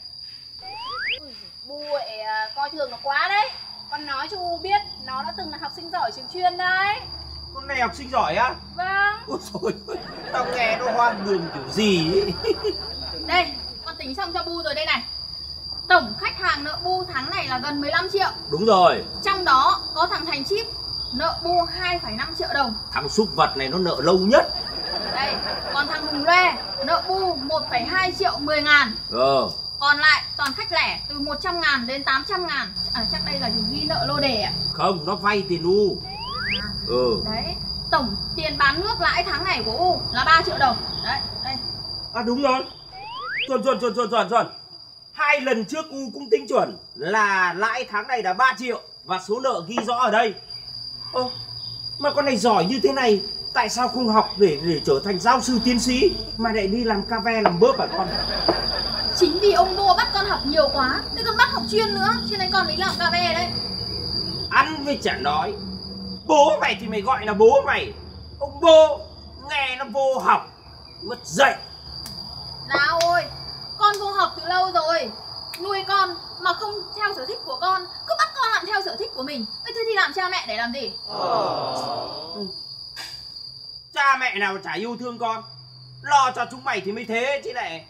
Speaker 7: Bu ấy à, coi thường nó quá đấy. Con nói cho Bu biết nó đã từng là học sinh giỏi trường chuyên đấy.
Speaker 1: Con này học sinh giỏi á?
Speaker 7: Vâng.
Speaker 1: Ôi trời ơi, tao nghe nó hoang đường kiểu gì ấy.
Speaker 7: Đây, con tính xong cho Bu rồi đây này. Tổng khách hàng nợ Bu tháng này là gần mười lăm triệu.
Speaker 1: Đúng rồi.
Speaker 7: Trong đó có thằng Thành Chip nợ Bu hai phẩy năm triệu đồng.
Speaker 1: Thằng súc vật này nó nợ lâu nhất.
Speaker 7: Đây, còn thằng Hùng Loe nợ Bu một phẩy hai triệu mười ngàn.
Speaker 1: Ờ.
Speaker 7: Còn lại toàn khách lẻ từ một trăm ngàn đến tám trăm ngàn. À, chắc đây là chúng ghi nợ lô đề à?
Speaker 1: Không, nó vay tiền U.
Speaker 7: À,
Speaker 1: Ừ.
Speaker 7: đấy, tổng tiền bán nước lãi tháng này của U là ba triệu đồng. Đấy, đây.
Speaker 1: À đúng rồi. Chuẩn chuẩn chuẩn chuẩn chuẩn chuẩn. Hai lần trước U cũng tính chuẩn là lãi tháng này là ba triệu và số nợ ghi rõ ở đây. Ơ, mà con này giỏi như thế này, tại sao không học để để trở thành giáo sư tiến sĩ mà lại đi làm cà ve làm bớp à con?
Speaker 7: Chính vì ông Bô bắt con học nhiều quá nên con bắt học chuyên nữa, cho nên con mới làm cà ve đấy.
Speaker 1: Ăn với chả nói. Bố mày thì mày gọi là bố mày. Ông Bô nghe nó vô học, mất dạy.
Speaker 7: Nào ôi, con vô học từ lâu rồi. Nuôi con mà không theo sở thích của con, cứ bắt con làm theo sở thích của mình. Thế thì làm cha mẹ để làm gì?
Speaker 1: Ừ. Cha mẹ nào chả yêu thương con, lo cho chúng mày thì mới thế chứ lại.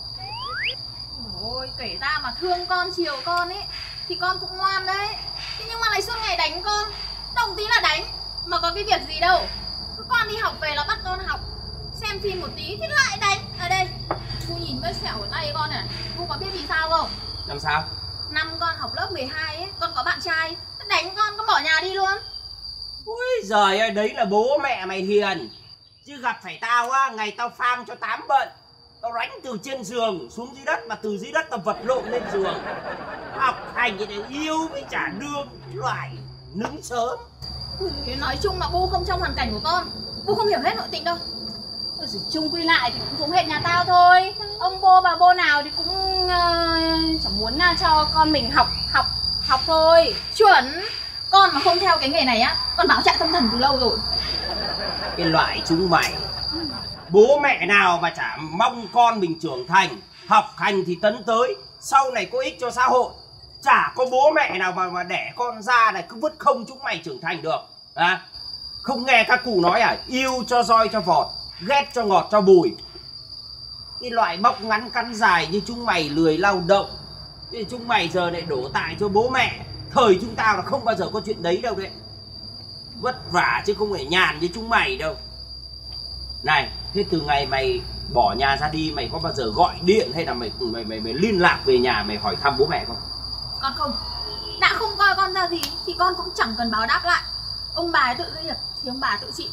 Speaker 7: Ôi, kể ra mà thương con, chiều con ấy thì con cũng ngoan đấy. Thế nhưng mà lại suốt ngày đánh con, động tí là đánh, mà có cái việc gì đâu. Cứ con đi học về là bắt con học, xem phim một tí thì lại đánh. Ở đây, cô nhìn vết sẹo ở tay con này, cô có biết vì sao không?
Speaker 1: Làm sao?
Speaker 7: Năm con học lớp mười hai ấy, con có bạn trai, đánh con, con bỏ nhà đi luôn.
Speaker 1: Ui giời ơi, đấy là bố mẹ mày hiền. Chứ gặp phải tao á, ngày tao phang cho tám bận. Tao đánh từ trên giường xuống dưới đất, mà từ dưới đất tao vật lộn lên giường. Học hành thì để yêu với trả đương, loại nứng sớm.
Speaker 7: Thế nói chung là Bu không trong hoàn cảnh của con, Bu không hiểu hết nội tình đâu. Rồi chung quy lại thì cũng giống hệt nhà tao thôi. Ông Bô bà Bô nào thì cũng uh, chẳng muốn uh, cho con mình học học học thôi. Chuẩn. Con mà không theo cái nghề này á, con báo chạy tâm thần từ lâu rồi.
Speaker 1: Cái loại chúng mày, bố mẹ nào mà chả mong con mình trưởng thành, học hành thì tấn tới, sau này có ích cho xã hội. Chả có bố mẹ nào mà mà đẻ con ra này cứ vứt không chúng mày trưởng thành được à? Không nghe các cụ nói à, yêu cho roi cho vọt, ghét cho ngọt cho bùi. Cái loại bóc ngắn cắn dài như chúng mày lười lao động, thì chúng mày giờ lại đổ tại cho bố mẹ. Thời chúng tao là không bao giờ có chuyện đấy đâu đấy. Vất vả chứ không phải nhàn như chúng mày đâu. Này, thế từ ngày mày bỏ nhà ra đi, mày có bao giờ gọi điện hay là mày mày mày, mày liên lạc về nhà mày hỏi thăm bố mẹ không?
Speaker 7: Con không. Đã không coi con ra gì thì con cũng chẳng cần báo đáp lại. Ông bà ấy tự gây nghiệp thì ông bà tự chịu.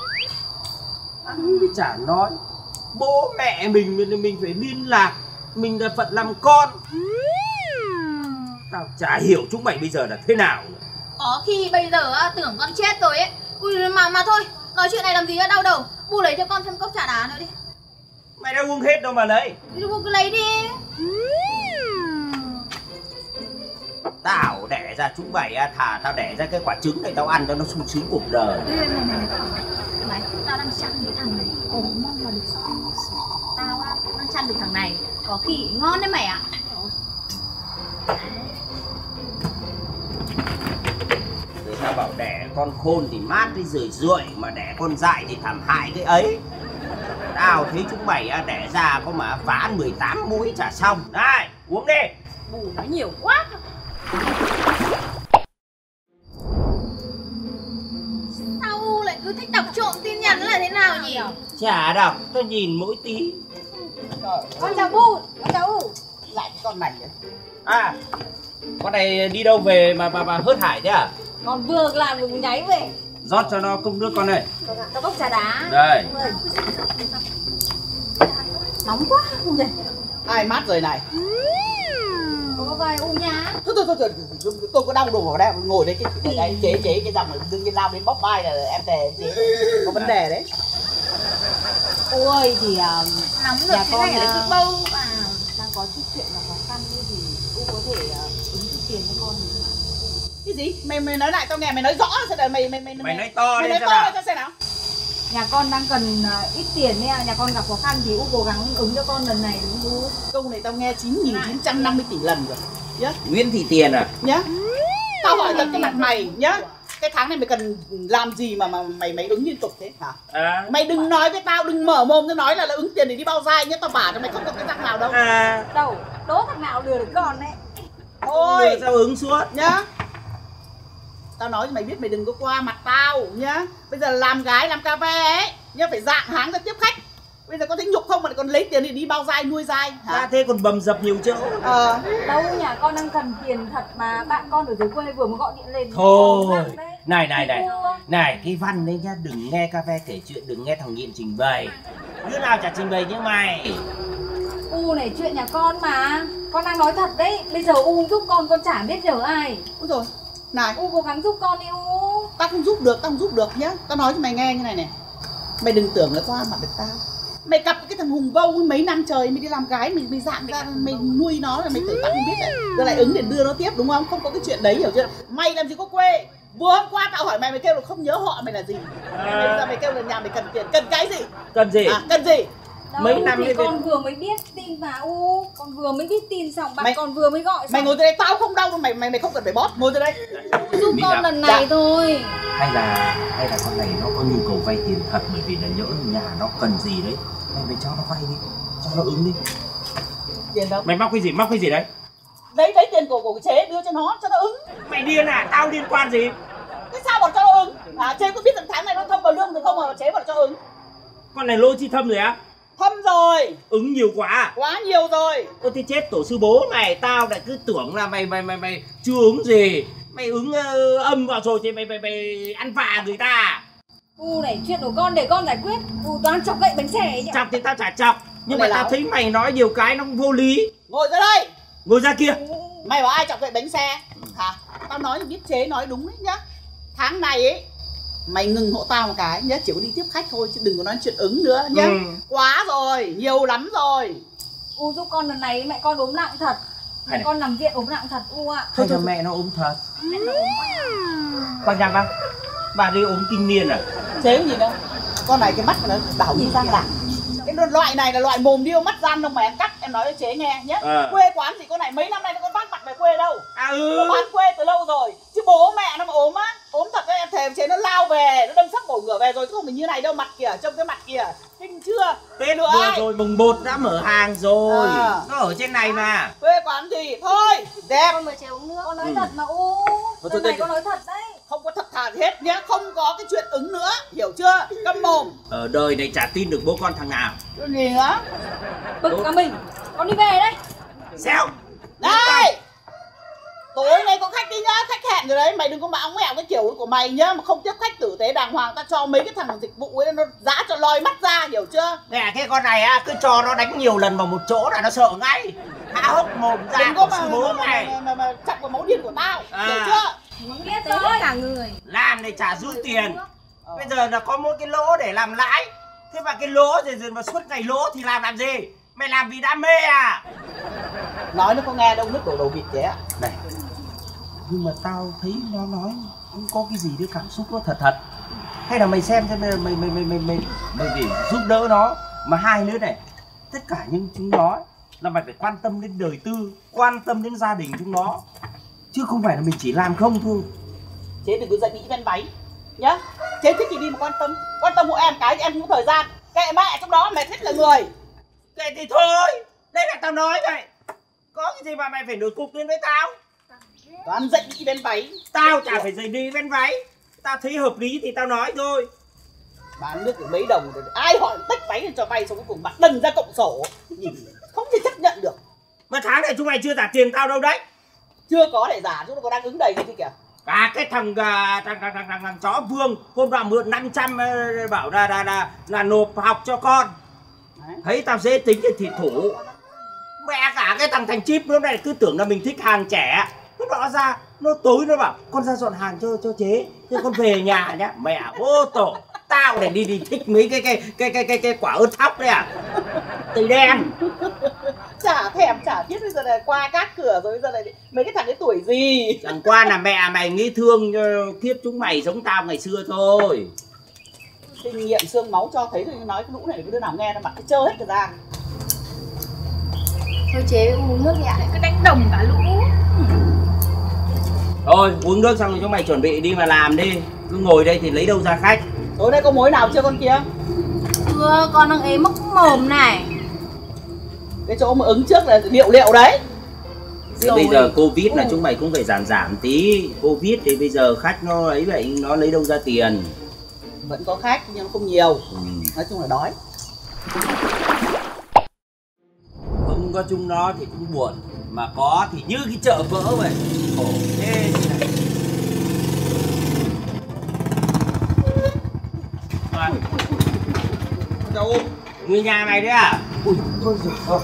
Speaker 1: Ăn thì chả nói. Bố mẹ mình mình phải liên lạc, mình là phận làm con. Tao chả hiểu chúng mày bây giờ là thế nào.
Speaker 7: Có khi bây giờ á, tưởng con chết rồi ấy. Ui mà mà thôi, nói chuyện này làm gì á, đau đầu. Bu lấy cho con thêm cốc trà đá nữa đi.
Speaker 1: Mày đã uống hết đâu mà lấy.
Speaker 7: Thì Bu cứ lấy đi.
Speaker 1: Tao đẻ ra chúng mày á, thà tao đẻ ra cái quả trứng này tao ăn cho nó sung sướng cuộc đời.
Speaker 7: Này này này, mày, tao đang chăn cái thằng này. Ồ, mong là được. Tao á, đang chăn được thằng này. Có khi ngon đấy mày ạ.
Speaker 1: Người ta bảo đẻ con khôn thì mát đi rười rượi, mà đẻ con dại thì thảm hại cái ấy. Tao thấy chúng mày á, đẻ ra có mà ván mười tám mũi chả xong. Đây, uống đi.
Speaker 7: Bù nói nhiều quá. Sao U lại cứ thích đọc trộm tin nhắn là thế nào nhỉ?
Speaker 1: Chả đọc, tao nhìn mỗi tí.
Speaker 7: Con chào Bu, con chào U.
Speaker 2: Lại cái con này ấy.
Speaker 1: À, con này đi đâu về mà bà, bà hớt hải thế à?
Speaker 7: Con vừa làm được nháy về.
Speaker 1: Rót cho nó cốc nước con này.
Speaker 7: Tao bốc trà đá.
Speaker 1: Đây.
Speaker 7: Nóng quá, không thể.
Speaker 2: Ai mát rồi này.
Speaker 7: Có vài U nhá.
Speaker 2: Thôi thôi thôi, thôi. Tôi có đau đầu ở đây, ngồi đây cái cái đấy chế chế cái dòng đương nhiên lao đến bóc vai là em tè chế có vấn đề đấy.
Speaker 4: Cô ơi thì uh,
Speaker 7: Nóng được thế này lại cứ bâu vào.
Speaker 4: đang có chút chuyện là khó khăn như thì cô có thể uh, ứng chút tiền cho con mình.
Speaker 2: Cái gì? Mày mày nói lại tao nghe, mày nói rõ xem là mày mày mày
Speaker 1: Mày nói to
Speaker 2: mày
Speaker 1: lên
Speaker 2: nói
Speaker 1: xem
Speaker 2: to
Speaker 1: nào.
Speaker 2: cho xem nào.
Speaker 4: Nhà con đang cần uh, ít tiền nên nhà con gặp khó khăn thì U cố gắng ứng cho con lần này đúng không?
Speaker 2: Câu này tao nghe chín nghìn chín trăm năm mươi tỷ lần rồi. Nhá.
Speaker 1: Nguyễn Thị Tiền à?
Speaker 2: Nhá. Tao hỏi thật cái mặt mày nhá. Cái tháng này mày cần làm gì mà mà mày mày ứng liên tục thế hả?
Speaker 1: À.
Speaker 2: Mày đừng nói với tao, đừng mở mồm tao nói là, là ứng tiền để đi bao dai nhá, tao bảo cho mày không có cái răng nào đâu.
Speaker 1: À.
Speaker 4: Đâu, đố thằng nào lừa được con đấy.
Speaker 2: Thôi,
Speaker 1: Sao ứng suốt
Speaker 2: nhá. Tao nói cho mày biết, mày đừng có qua mặt tao nhá. Bây giờ làm gái làm cà phê ấy nhá, phải dạng háng ra tiếp khách. Bây giờ có thấy nhục không mà lại còn lấy tiền để đi bao dai nuôi dai hả?
Speaker 1: ra thế còn bầm dập nhiều chỗ.
Speaker 2: Ờ.
Speaker 4: Đâu, nhà con đang cần tiền thật mà bạn con ở dưới quê vừa mới gọi điện lên.
Speaker 1: Thôi, này này này, này cái Văn đấy nhá, đừng nghe cà phê kể chuyện, đừng nghe thằng Nghiện trình bày. Đứa nào chả trình bày như mày.
Speaker 4: U này chuyện nhà con mà. Con đang nói thật đấy. Bây giờ U giúp con, con chả biết nhờ ai.
Speaker 2: Úi rồi. Này,
Speaker 4: U cố gắng giúp con đi U.
Speaker 2: tao không giúp được, tao không giúp được nhá. Tao nói cho mày nghe như này này. Mày đừng tưởng là qua mặt được tao. Mày cặp cái thằng Hùng Vâu mấy năm trời mày đi làm gái, mày mày dạng ra mày nuôi nó là mày tưởng tao không biết đấy. Rồi lại ứng để đưa nó tiếp đúng không? Không có cái chuyện đấy, hiểu chưa? Mày làm gì có quê. Vừa hôm qua tao hỏi mày, mày kêu là không nhớ họ mày là gì. Mày bây giờ mày kêu là nhà mày cần tiền, cần cái gì?
Speaker 1: Cần gì?
Speaker 2: À, cần gì?
Speaker 4: Đâu,
Speaker 1: Mấy năm
Speaker 4: thì
Speaker 1: đi
Speaker 4: con
Speaker 1: về-
Speaker 4: vừa mới biết tin mà U. Con vừa mới biết tin xong, bạn
Speaker 2: Mày-
Speaker 4: con vừa mới gọi xong.
Speaker 2: Mày ngồi từ đây, tao không đau đâu, mày mày mày không cần phải bóp, ngồi từ đây.
Speaker 4: Giúp
Speaker 1: Mỹ
Speaker 4: con
Speaker 1: Đạo.
Speaker 4: lần này
Speaker 2: Dạ.
Speaker 4: thôi.
Speaker 1: Hay là hay là con này nó có nhu cầu vay tiền thật, bởi vì là nhỡ nhà nó cần gì đấy, mày phải cho nó vay đi, cho nó ứng đi.
Speaker 2: Tiền đâu?
Speaker 1: Mày móc cái gì? Móc cái gì đấy?
Speaker 2: Đấy đấy tiền của của chế đưa cho nó, cho nó ứng.
Speaker 1: Mày điên à? Tao liên quan gì?
Speaker 2: Cái sao bọn cho nó ứng? À, chế có biết rằng tháng này nó thâm vào lương được không mà chế bọn cho ứng?
Speaker 1: Con này lô chi thâm rồi á?
Speaker 2: Thâm rồi,
Speaker 1: Ứng nhiều quá à?
Speaker 2: quá nhiều rồi.
Speaker 1: Ôi thì chết tổ sư bố mày, tao lại cứ tưởng là mày mày mày mày chưa ứng gì. Mày ứng uh, âm vào rồi thì mày mày mày ăn vạ người ta.
Speaker 4: U này chuyện của con để con giải quyết. U toàn chọc gậy bánh xe ấy nhỉ?
Speaker 1: Chọc thì tao chả chọc, nhưng
Speaker 2: Con
Speaker 1: mà
Speaker 2: này
Speaker 1: tao
Speaker 2: láo.
Speaker 1: thấy mày nói nhiều cái nó vô lý.
Speaker 2: Ngồi ra đây.
Speaker 1: Ngồi ra kia.
Speaker 2: Mày bảo ai chọc gậy bánh xe hả? Tao nói là biết chế nói đúng đấy nhá. Tháng này ấy mày ngừng hộ tao một cái nhá, chỉ có đi tiếp khách thôi chứ đừng có nói chuyện ứng nữa nhá.
Speaker 1: Ừ.
Speaker 2: Quá rồi, nhiều lắm rồi.
Speaker 4: U giúp con lần này mẹ con ốm nặng thật. Mẹ
Speaker 1: Hay
Speaker 4: con nằm viện ốm nặng thật U ạ.
Speaker 1: Hay là mẹ nó ốm thật. Quang Giang bác, bà đi ốm kinh niên à?
Speaker 2: Chế cái gì đâu. Con này cái mắt nó đảo như giang đảng. Cái loại này là loại mồm điêu mắt gian đâu mà em cắt, em nói cho chế nghe nhé.
Speaker 1: À.
Speaker 2: Quê quán gì con này mấy năm nay nó có vác mặt về quê đâu.
Speaker 1: À
Speaker 2: Nó
Speaker 1: ừ.
Speaker 2: bán quê từ lâu rồi. Chứ bố mẹ nó mà ốm á, ốm thật đấy em thề chế nó lao về, nó đâm sắc bổ ngửa về rồi chứ không phải như này đâu, mặt kìa, trông cái mặt kìa. Kinh chưa?
Speaker 1: Tết
Speaker 2: Nữa
Speaker 1: vừa
Speaker 2: ai?
Speaker 1: rồi mùng một đã mở hàng rồi.
Speaker 2: À.
Speaker 1: Nó ở trên này mà.
Speaker 2: Quê quán gì? Thôi, đẹp.
Speaker 4: Con mời chế uống nước. Con nói
Speaker 1: Ừ.
Speaker 4: thật mà U.
Speaker 2: thôi,
Speaker 4: Lần này
Speaker 2: thôi.
Speaker 4: con nói thật đấy.
Speaker 2: Không có thật thà gì hết nhá, không có cái chuyện ứng nữa, hiểu chưa? Câm mồm.
Speaker 1: Ở đời này chả tin được bố con thằng nào.
Speaker 2: Cái gì nữa?
Speaker 4: Bực cả mình. Con đi về đấy.
Speaker 1: Xéo.
Speaker 2: Đây! Tối nay có khách đi nhá, khách hẹn rồi đấy, mày đừng có mà óng mẹo cái kiểu của mày nhá, mà không tiếp khách tử tế đàng hoàng, ta cho mấy cái thằng dịch vụ ấy nó dã cho lòi mắt ra, hiểu chưa?
Speaker 1: Nè cái con này á, cứ cho nó đánh nhiều lần vào một chỗ là nó sợ ngay. há hốc mồm ra
Speaker 2: đừng có
Speaker 1: của
Speaker 2: mà,
Speaker 1: sư bố
Speaker 2: mà,
Speaker 1: này.
Speaker 2: mà, mà, mà chọc vào máu điên của tao,
Speaker 1: À.
Speaker 2: hiểu chưa?
Speaker 7: Biết rồi. Cả người.
Speaker 1: Làm để trả dư tiền. Bây giờ là có mỗi cái lỗ để làm lãi. Thế mà cái lỗ rồi rồi mà suốt ngày lỗ thì làm làm gì? Mày làm vì đam mê à?
Speaker 2: Nói nó có nghe đâu, nước đổ đầu vịt thế ạ.
Speaker 1: Này, nhưng mà tao thấy nó nói cũng có cái gì đấy cảm xúc nó thật thật. Hay là mày xem xem mày mày mày mày mày mày, mày để giúp đỡ nó. Mà hai nữa này, tất cả những chúng nó là mày phải quan tâm đến đời tư, quan tâm đến gia đình chúng nó, chứ không phải là mình chỉ làm không thôi.
Speaker 2: Chế đừng có dạy nghĩ ven váy nhá. Chế thích gì đi mà quan tâm. Quan tâm mỗi em cái thì em không có thời gian. Kệ mẹ trong đó mày thích là người.
Speaker 1: Kệ thì thôi, đây là tao nói vậy. Có cái gì mà mày phải nổi cục lên với tao?
Speaker 2: Toàn dạy nghĩ ven váy.
Speaker 1: Tao chả phải dạy đi ven váy. Tao thấy hợp lý thì tao nói thôi.
Speaker 2: Bán nước được mấy đồng rồi ai hỏi tách váy thì cho vay, xong cuối cùng bạn đần ra cộng sổ. Nhìn không thể chấp nhận được.
Speaker 1: Mà tháng này chúng mày chưa trả tiền tao đâu đấy.
Speaker 2: Chưa có để giả, chúng nó còn đang ứng đầy gì kìa.
Speaker 1: Cả cái thằng thằng thằng thằng, thằng, thằng chó Vương hôm nào mượn năm trăm bảo là là là là nộp học cho con.
Speaker 2: Đấy.
Speaker 1: Thấy tao dễ tính thì thủ. Mẹ cả cái thằng thành chip lúc này cứ tưởng là mình thích hàng trẻ. Nó bỏ ra, nó tối nó bảo con ra dọn hàng cho cho chế. Thế con về nhà nhá. Mẹ vô tổ. Tao để đi đi thích mấy cái cái cái cái cái, cái quả ớt thóc đấy à. Tây đen.
Speaker 2: Chả thèm chả biết bây giờ này qua các cửa rồi, bây giờ này mấy cái thằng cái tuổi gì.
Speaker 1: Chẳng qua là mẹ mày nghĩ thương cho kiếp chúng mày giống tao ngày xưa thôi.
Speaker 2: Kinh nghiệm xương máu cho thấy, tôi nói cái lũ này cái đứa nào nghe nó mặt cái trơ hết cả ra.
Speaker 7: Thôi chế uống nước nhẹ lại cứ đánh đồng cả lũ.
Speaker 1: Thôi uống nước xong rồi chúng mày chuẩn bị đi mà làm đi. Cứ ngồi đây thì lấy đâu ra khách.
Speaker 2: Tối nay có mối nào chưa con kia?
Speaker 7: Chưa, con đang ế mốc mồm này.
Speaker 2: Cái chỗ mà ứng trước là liệu liệu đấy.
Speaker 1: Rồi. Bây giờ Covid là chúng mày cũng phải giảm giảm tí. Covid thì bây giờ khách nó ấy vậy, nó lấy đâu ra tiền.
Speaker 2: Vẫn có khách nhưng không nhiều.
Speaker 1: Ừ.
Speaker 2: Nói chung là đói.
Speaker 1: Không có chúng nó thì cũng buồn. Mà có thì như cái chợ vỡ vậy. Khổ thế này. À. Đâu? Người nhà mày đấy à?
Speaker 5: Ui, thôi rồi.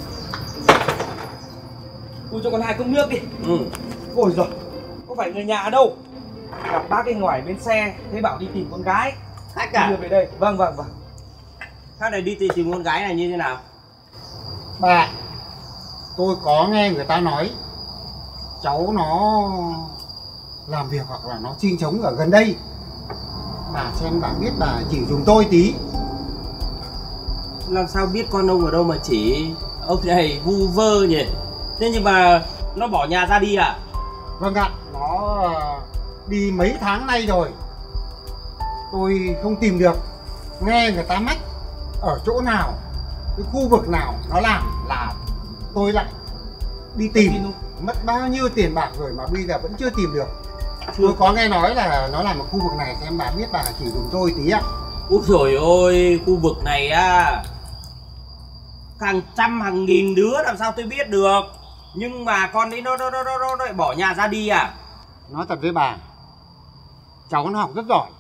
Speaker 5: Ui cho con hai cốc nước đi.
Speaker 1: Ừ.
Speaker 5: Ôi giời, có phải người nhà đâu. Gặp bác ấy ngoài bên xe, thế bảo đi tìm con gái.
Speaker 1: Khách à?
Speaker 5: Đưa về đây. Vâng vâng vâng.
Speaker 1: Khác này đi tìm con gái này như thế nào?
Speaker 8: Bà, tôi có nghe người ta nói cháu nó làm việc hoặc là nó sinh sống ở gần đây. Bà xem bà biết bà chỉ dùng tôi tí.
Speaker 1: Làm sao biết con ông ở đâu mà chỉ? Ông này vu vơ nhỉ. Thế nhưng mà nó bỏ nhà ra đi à?
Speaker 8: Vâng ạ, nó đi mấy tháng nay rồi. Tôi không tìm được. Nghe người ta mách ở chỗ nào, cái khu vực nào nó làm là tôi lại đi tìm. Mất bao nhiêu tiền bạc rồi mà bây giờ vẫn chưa tìm được. Tôi có nghe nói là nó làm ở khu vực này, xem bà biết bà chỉ dùng tôi tí ạ.
Speaker 1: Úi dồi ôi, khu vực này á, hàng trăm hàng nghìn đứa làm sao tôi biết được. Nhưng mà con ấy nó nó nó nó, nó lại bỏ nhà ra đi à?
Speaker 8: Nói thật với bà, cháu nó học rất giỏi.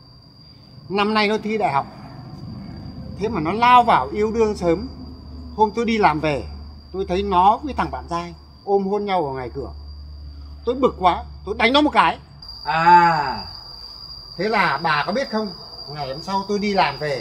Speaker 8: Năm nay nó thi đại học. Thế mà nó lao vào yêu đương sớm. Hôm tôi đi làm về, tôi thấy nó với thằng bạn trai ôm hôn nhau ở ngoài cửa. Tôi bực quá, tôi đánh nó một cái.
Speaker 1: À.
Speaker 8: Thế là bà có biết không, ngày hôm sau tôi đi làm về,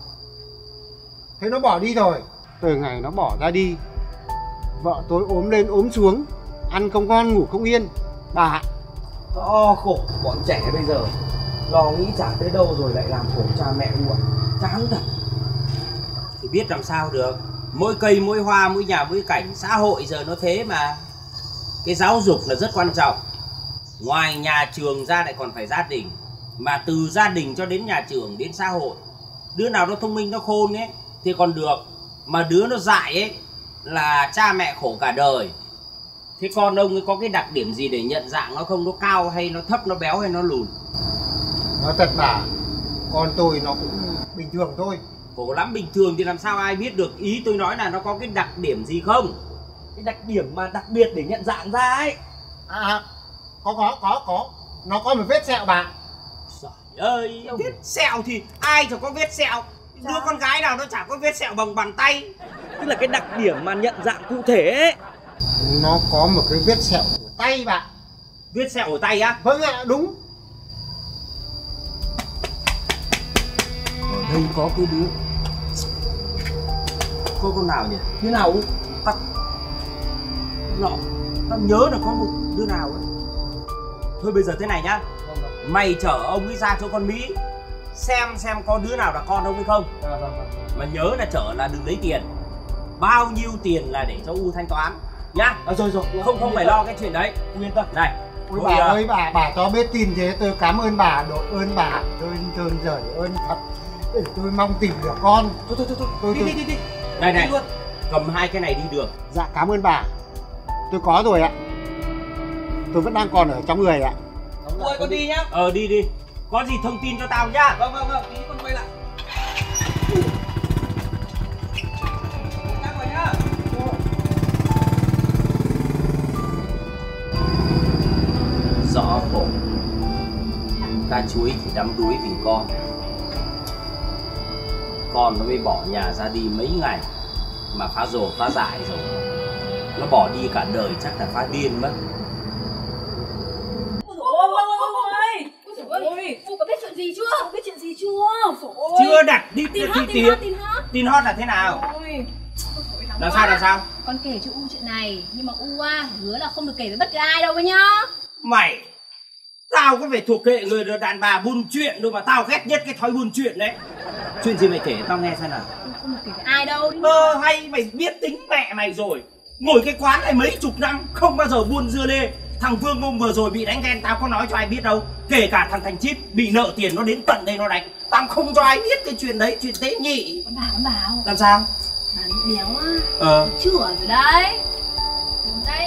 Speaker 8: thế nó bỏ đi rồi. Từ ngày nó bỏ ra đi, vợ tôi ốm lên ốm xuống, ăn không ngon ngủ không yên. Bà ạ.
Speaker 5: To khổ bọn trẻ bây giờ. Lo nghĩ chả tới đâu rồi lại làm khổ cha mẹ muộn. Chán thật.
Speaker 1: Thì biết làm sao được. Mỗi cây, mỗi hoa, mỗi nhà, mỗi cảnh. Xã hội giờ nó thế mà. Cái giáo dục là rất quan trọng. Ngoài nhà trường ra lại còn phải gia đình. Mà từ gia đình cho đến nhà trường, đến xã hội, đứa nào nó thông minh, nó khôn ấy thì còn được. Mà đứa nó dại ấy là cha mẹ khổ cả đời. Thế con ông ấy có cái đặc điểm gì để nhận dạng nó không? Nó cao hay nó thấp, nó béo hay nó lùn?
Speaker 8: Nói thật bà, con tôi nó cũng bình thường thôi.
Speaker 1: Khổ lắm, bình thường thì làm sao ai biết được. Ý tôi nói là nó có cái đặc điểm gì không?
Speaker 5: Cái đặc điểm mà đặc biệt để nhận dạng ra ấy.
Speaker 8: À, có có có có. Nó có một vết sẹo bà.
Speaker 1: Trời ơi, vết sẹo thì ai chẳng có vết sẹo. Đứa con gái nào nó chả có vết sẹo bằng bàn tay. Tức là cái đặc điểm mà nhận dạng cụ thể ấy.
Speaker 8: Nó có một cái vết sẹo ở tay bạn.
Speaker 1: Vết sẹo ở tay á?
Speaker 8: Vâng ạ, đúng.
Speaker 1: Ở đây có cái đứa. Có con nào nhỉ? Thế nào ấy? Tao Nọ, tao nhớ là có một đứa nào ấy. Thôi bây giờ thế này nhá. Mày chở ông ấy ra chỗ con Mỹ, xem xem có đứa nào là con ông hay không. Mà nhớ là chở là đừng lấy tiền. Bao nhiêu tiền là để cho U thanh toán nhá. À, rồi rồi, không không phải lo cái chuyện đấy. U yên tâm. Này.
Speaker 8: Ôi bà uh... ơi, bà bà cho biết tin thế tôi cảm ơn bà, đội ơn bà, tôi tôi giời ơn thật. Để tôi mong tìm được con.
Speaker 1: Thôi thôi thôi, thôi.
Speaker 8: Tôi,
Speaker 1: đi,
Speaker 8: tôi...
Speaker 1: đi đi đi. Này này, cầm hai cái này đi được.
Speaker 8: Dạ cảm ơn bà. Tôi có rồi ạ. Tôi vẫn đang còn ở trong người ạ.
Speaker 1: Thôi con đi nhá. Ờ đi đi. Có gì thông tin cho tao nhá. Vâng vâng vâng, tí con quay lại. Rõ khổ. Ca chuối thì đắm đuối vì con. Con nó mới bỏ nhà ra đi mấy ngày mà phá rồ phá dại rồi. Nó bỏ đi cả đời chắc là phá điên mất.
Speaker 7: Ôi ôi ôi ôi ôi, Phu có biết chuyện gì chưa? Biết chuyện gì chưa?
Speaker 1: Chưa đặt đi
Speaker 7: tin
Speaker 1: tin
Speaker 7: hot, tin hot, tin hot.
Speaker 1: Tin hot là thế nào? Làm sao làm sao?
Speaker 7: Con kể cho U chuyện này, nhưng mà U à, hứa là không được kể với bất cứ ai đâu với nhá.
Speaker 1: Mày, tao có phải thuộc hệ người đàn bà buôn chuyện đâu mà tao ghét nhất cái thói buôn chuyện đấy. Chuyện gì mày kể tao nghe xem nào.
Speaker 7: Không được kể với ai đâu.
Speaker 1: Ơ hay mày biết tính mẹ mày rồi. Ngồi cái quán này mấy chục năm không bao giờ buôn dưa lê. Thằng Vương hôm vừa rồi bị đánh ghen tao có nói cho ai biết đâu. Kể cả thằng Thành Chip bị nợ tiền nó đến tận đây nó đánh. Tao không cho ai biết cái chuyện đấy, chuyện tế nhị.
Speaker 7: Con bảo, con bảo.
Speaker 1: Làm sao?
Speaker 7: Bà bị béo á.
Speaker 1: Ờ.
Speaker 7: Chữa rồi đấy. Đúng đấy.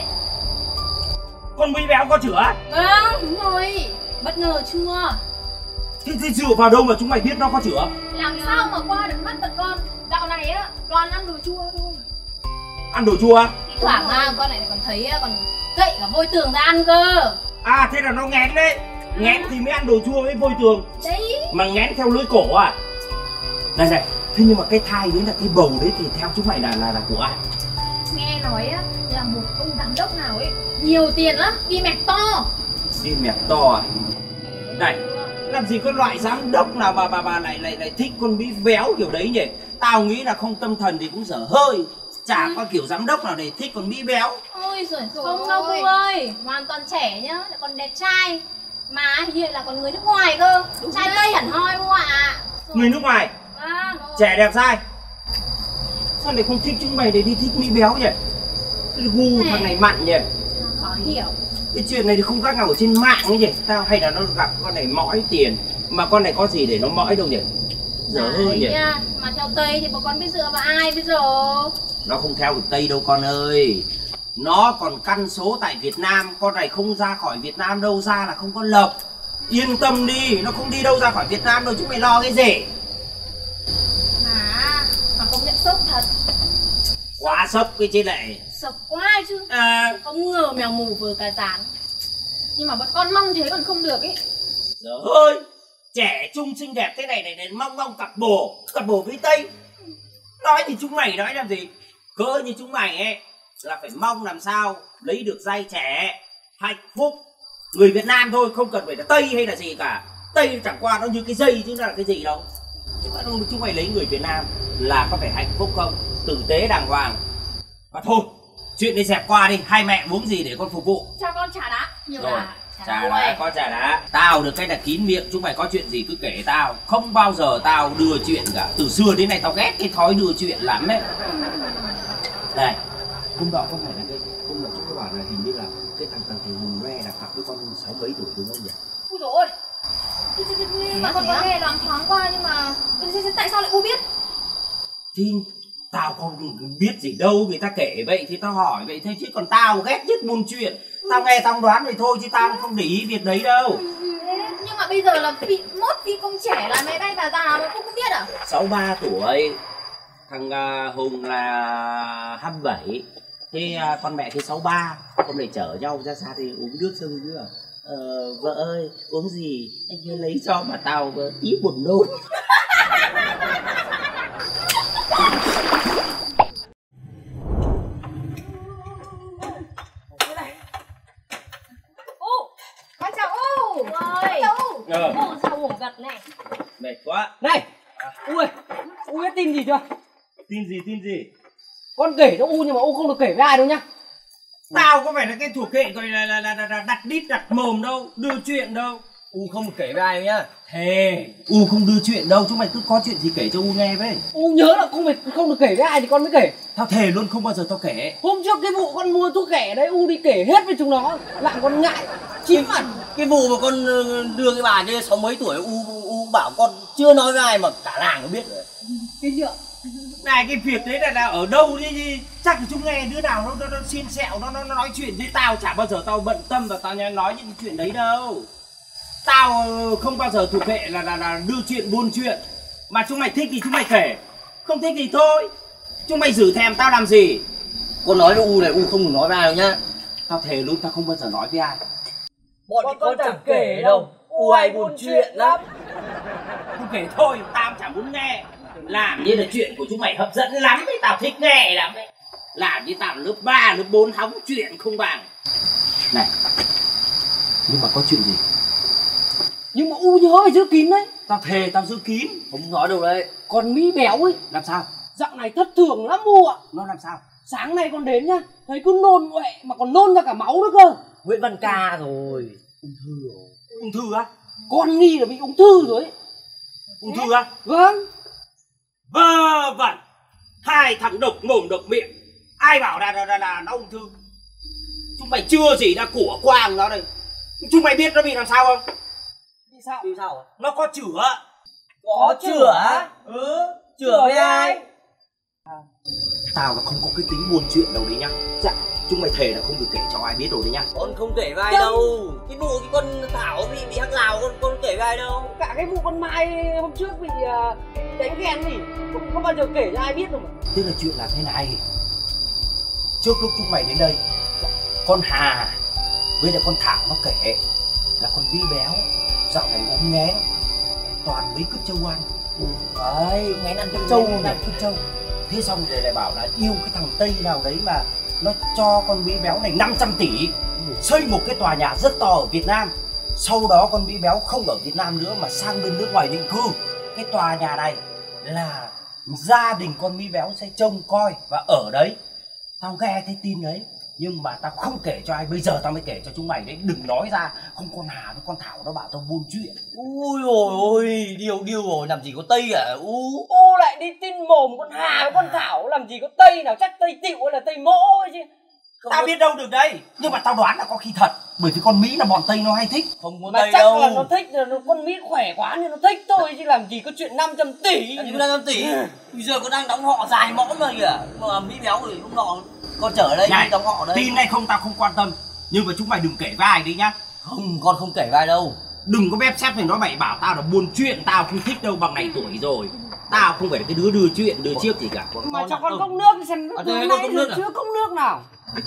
Speaker 1: Con Mỹ béo có chữa?
Speaker 7: Vâng, đúng rồi. Bất ngờ chưa?
Speaker 1: Thế, thế dựa vào đâu mà chúng mày biết nó có chữa?
Speaker 7: Làm sao mà qua được mắt tận con. Dạo này á, toàn ăn đồ chua thôi.
Speaker 1: Ăn đồ chua?
Speaker 7: Thi thoảng à, con lại còn thấy còn cậy cả vôi tường ra ăn cơ.
Speaker 1: À thế là nó nghén đấy. Nghén thì mới ăn đồ chua với vôi tường.
Speaker 7: Đấy.
Speaker 1: Mà nghén theo lưỡi cổ à? Này này, thế nhưng mà cái thai đấy là cái bầu đấy thì theo chúng mày là là, là của ai?
Speaker 7: Nghe nói á, là một ông giám đốc nào ấy nhiều tiền lắm, đi mẹt to.
Speaker 1: Đi mẹt to à? Này, làm gì có loại giám đốc nào mà bà bà lại lại lại thích con Mỹ béo kiểu đấy nhỉ? Tao nghĩ là không tâm thần thì cũng dở hơi. Chả ừ. có kiểu giám đốc nào để thích con Mỹ béo.
Speaker 7: Ôi giời, không đâu Phu ơi, hoàn toàn trẻ nhá, lại còn đẹp trai. Mà hiện là còn người nước ngoài cơ. Đúng trai Tây hẳn hoi Phu ạ. À.
Speaker 1: Người nước ngoài?
Speaker 7: À,
Speaker 1: trẻ đẹp trai. Sao lại không thích chúng mày để đi thích Mỹ béo nhỉ? Cái gu thằng này mặn nhỉ?
Speaker 7: Khó hiểu.
Speaker 1: Cái chuyện này thì không khác nào ở trên mạng ấy nhỉ? Tao hay là nó gặp con này mõi tiền. Mà con này có gì để nó mõi đâu nhỉ? Dở hơi nhỉ?
Speaker 7: Nha. Mà theo Tây thì bọn con biết dựa vào ai bây giờ?
Speaker 1: Nó không theo được Tây đâu con ơi. Nó còn căn số tại Việt Nam. Con này không ra khỏi Việt Nam đâu, ra là không có lộc. Yên tâm đi, nó không đi đâu ra khỏi Việt Nam đâu, chúng mày lo cái gì?
Speaker 7: Mà, mà công nhận sốc thật.
Speaker 1: Quá sốc cái chứ lại.
Speaker 7: Sốc quá chứ. À. Không ngờ mèo mù vừa cà rán. Nhưng mà bọn con mong thế còn không được ấy.
Speaker 1: Giời ơi, trẻ trung xinh đẹp thế này này, này mong mong cặp bồ, cặp bồ với Tây. Nói thì chúng mày nói làm gì? Cỡ như chúng mày ấy là phải mong làm sao lấy được giai trẻ, hạnh phúc. Người Việt Nam thôi, không cần phải là Tây hay là gì cả. Tây chẳng qua nó như cái dây chứ nó là cái gì đâu. Chúng, chúng mày lấy người Việt Nam là có phải hạnh phúc không? Tử tế đàng hoàng. Và thôi, chuyện đi dẹp qua đi. Hai mẹ uống gì để con phục vụ?
Speaker 7: Cho con trà đá. Nhiều
Speaker 1: rồi,
Speaker 7: là
Speaker 1: trà đá, có trà đá. Tao được cái là kín miệng, chúng mày có chuyện gì cứ kể tao. Không bao giờ tao đưa chuyện cả. Từ xưa đến nay tao ghét cái thói đưa chuyện lắm ấy. Này, hôm đó không phải là cái hôm mà chúng tôi bảo là hình như là cái thằng thằng thằng Hùng Loe là cặp với con sáu mấy tuổi đúng không nhỉ?
Speaker 7: Ui dồi ôi, nhưng mà con có nghe loáng thoáng qua nhưng mà tại sao lại U biết?
Speaker 1: Thì tao không biết gì đâu, người ta kể vậy thì tao hỏi vậy thôi chứ còn tao ghét nhất buôn chuyện. Tao nghe tao đoán vậy thôi chứ tao không để ý việc đấy đâu.
Speaker 7: Nhưng mà bây giờ là phi, mốt phi công trẻ là máy bay bà già mà không biết à?
Speaker 1: sáu ba tuổi. Thằng uh, Hùng là hai mươi bảy. Thế uh, con mẹ thì sáu ba. Hôm nay chở nhau ra xa thì uống nước xong chứ à. Ờ, vợ ơi, uống gì? Anh ấy lấy cho mà tao tí buồn nôn. Mệt quá.
Speaker 3: Này, U ơi, U biết tin gì chưa?
Speaker 1: Tin gì, tin gì?
Speaker 3: Con kể cho U nhưng mà U không được kể với ai đâu nhá.
Speaker 1: Tao có phải là cái thuộc hệ gọi là, là, là, là, là đặt đít đặt mồm đâu, đưa chuyện đâu.
Speaker 5: U không kể với ai đâu nhá.
Speaker 1: Thề, U không đưa chuyện đâu, chúng mày cứ có chuyện gì kể cho U nghe với.
Speaker 3: U nhớ là không phải không được kể với ai thì con mới kể.
Speaker 1: Tao thề luôn không bao giờ tao kể.
Speaker 3: Hôm trước cái vụ con mua thuốc kẻ đấy U đi kể hết với chúng nó, làm con ngại chín mặt.
Speaker 5: Cái vụ mà con đưa cái bà kia sáu mấy tuổi U, U bảo con chưa nói với ai mà cả làng nó biết rồi.
Speaker 3: Cái nhựa.
Speaker 1: Này cái việc đấy là, là ở đâu đi, đi chắc là chúng nghe đứa nào nó, nó, nó xiên xẹo nó, nó, nó nói chuyện với tao, chả bao giờ tao bận tâm và tao nói những cái chuyện đấy đâu. Tao không bao giờ thuộc hệ là, là, là đưa chuyện buôn chuyện. Mà chúng mày thích thì chúng mày kể, không thích thì thôi. Chúng mày giữ thèm tao làm gì.
Speaker 5: Con nói với U này U không được nói với ai đâu nhá.
Speaker 1: Tao thề luôn tao không bao giờ nói với ai.
Speaker 5: Bọn con, con chẳng kể đâu. U hay buồn chuyện lắm.
Speaker 1: Không kể thôi, tao chả muốn nghe. Làm như là chuyện của chúng mày hấp dẫn lắm ấy, tao thích nghe lắm đấy. Làm như tao lớp ba, lớp bốn hóng chuyện không bằng. Này, nhưng mà có chuyện gì?
Speaker 3: Nhưng mà U nhớ phải giữ kín đấy.
Speaker 1: Tao thề tao giữ kín.
Speaker 5: Không nói đâu đấy.
Speaker 3: Còn Mỹ béo ấy,
Speaker 1: làm sao?
Speaker 3: dạo này thất thường lắm U ạ.
Speaker 1: Nó làm sao?
Speaker 3: Sáng nay con đến nhá, thấy cứ nôn uệ mà còn nôn ra cả máu nữa cơ.
Speaker 5: Nguyễn Văn Ca rồi.
Speaker 1: Ung thư rồi. Ung thư á?
Speaker 3: Con nghi là bị ung thư rồi ấy.
Speaker 1: Ung thư á?
Speaker 3: Vâng.
Speaker 1: Vơ vẩn. Hai thằng độc mồm độc miệng. Ai bảo là là, là, là nó ung thư? Chúng mày chưa gì đã của quang nó đây. Chúng mày biết nó bị làm sao không?
Speaker 3: Bị sao?
Speaker 5: Bị sao à?
Speaker 1: Nó có chữa.
Speaker 5: Có chữa á?
Speaker 1: Ừ.
Speaker 5: Chữa với ai?
Speaker 1: Tao là không có cái tính buôn chuyện đâu đấy nhá. Dạ. Chúng mày thề là không được kể cho ai biết đâu đấy nhá.
Speaker 5: Con không kể với ai đâu. Cái vụ cái con Thảo bị bị hắc lào con con kể với ai đâu.
Speaker 3: Cả cái vụ con Mai hôm trước bị uh, đánh ghen gì không, không bao giờ kể cho ai biết đâu mà.
Speaker 1: Tức là chuyện là thế này. Trước lúc chúng mày đến đây, con Hà với lại con Thảo nó kể là con Bí béo dạo này ốm nghén, toàn mấy cứt trâu ăn. Đấy, nghén ăn cứt trâu, ăn cứt trâu. Thế xong rồi lại bảo là yêu cái thằng Tây nào đấy mà nó cho con Bí béo này năm trăm tỷ xây một cái tòa nhà rất to ở Việt Nam. Sau đó con Bí béo không ở Việt Nam nữa mà sang bên nước ngoài định cư. Cái tòa nhà này là gia đình con Bí béo sẽ trông coi và ở đấy. Tao nghe thấy tin đấy nhưng mà tao không kể cho ai, bây giờ tao mới kể cho chúng mày đấy, đừng nói ra. Không con Hà với con Thảo nó bảo tao buôn chuyện.
Speaker 5: Ui ôi ôi, điêu điêu rồi, làm gì có Tây à? U
Speaker 3: U lại đi tin mồm con Hà với con Thảo, làm gì có Tây nào, chắc Tây Tịu hay là Tây Mỗ ấy chứ.
Speaker 1: Không tao có... biết đâu được đây, nhưng mà tao đoán là có khi thật, bởi vì con Mỹ là bọn Tây nó hay thích.
Speaker 5: Không có
Speaker 3: mà
Speaker 5: Tây
Speaker 3: chắc
Speaker 5: đâu.
Speaker 3: là nó thích là con Mỹ khỏe quá nên nó thích thôi, chứ làm gì có chuyện năm trăm tỷ.
Speaker 5: Làm gì có năm trăm tỷ? Bây giờ con đang đóng họ dài mõm mà kìa, mà Mỹ béo rồi không nọ. Con trở đây
Speaker 1: này,
Speaker 5: đóng họ đây.
Speaker 1: Tin hay không tao không quan tâm, nhưng mà chúng mày đừng kể với ai đấy nhá.
Speaker 5: Không, con không kể với ai đâu.
Speaker 1: Đừng có bép xép thì nó bậy bảo tao là buôn chuyện, tao không thích đâu, bằng này tuổi rồi. Tao không phải là cái đứa đưa chuyện, đưa chiếc gì cả.
Speaker 3: Mà cho con cốc nước thì xem nước
Speaker 5: à,
Speaker 3: này
Speaker 5: nước
Speaker 3: chưa cốc nước nào.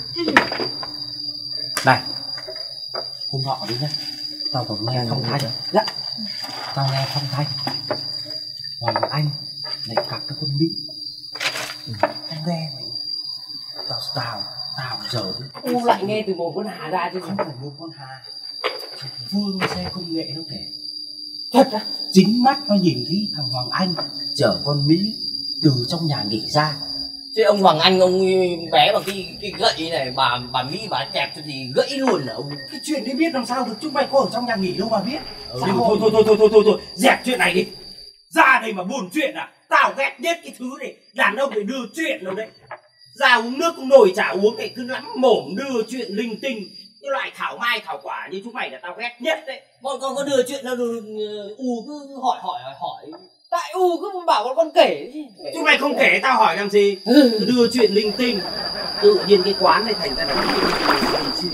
Speaker 1: Này, hôm nọ đi nhá, tao còn nghe phong thanh. Dạ. Tao nghe phong thanh Hoàng Anh lại cặp với con Mỹ. Ừ, không nghe mày. Tao tao tao giờ
Speaker 3: U lại nghe từ mồm con Hà ra chứ
Speaker 1: không phải mồm con Hà. Thằng Vương xe công nghệ nó kể.
Speaker 3: Thật á?
Speaker 1: Chính mắt nó nhìn thấy thằng Hoàng Anh chở con Mỹ từ trong nhà nghỉ ra.
Speaker 5: Thế ông Hoàng Anh ông bé bằng cái cái gậy này, bà bà Mỹ bà kẹp cho thì gãy luôn à ông.
Speaker 1: Cái chuyện đấy biết làm sao được, chúng mày có ở trong nhà nghỉ đâu mà biết.
Speaker 5: Ừ.
Speaker 1: Thôi, thôi thôi thôi thôi thôi thôi thôi dẹp chuyện này đi. Ra đây mà buồn chuyện à? Tao ghét nhất cái thứ này, đàn ông để đưa chuyện đâu đấy. Ra uống nước cũng nồi chả uống này, cứ lắm mồm đưa chuyện linh tinh. Cái loại thảo mai thảo quả như chúng mày là tao ghét nhất đấy.
Speaker 5: Bọn con có đưa chuyện đâu, U cứ hỏi hỏi hỏi hỏi.
Speaker 3: Tại U cứ bảo con con kể chứ.
Speaker 1: Chúng mày không kể tao hỏi làm gì. Cứ đưa chuyện linh tinh. Tự nhiên cái quán này thành ra là cái chuyện.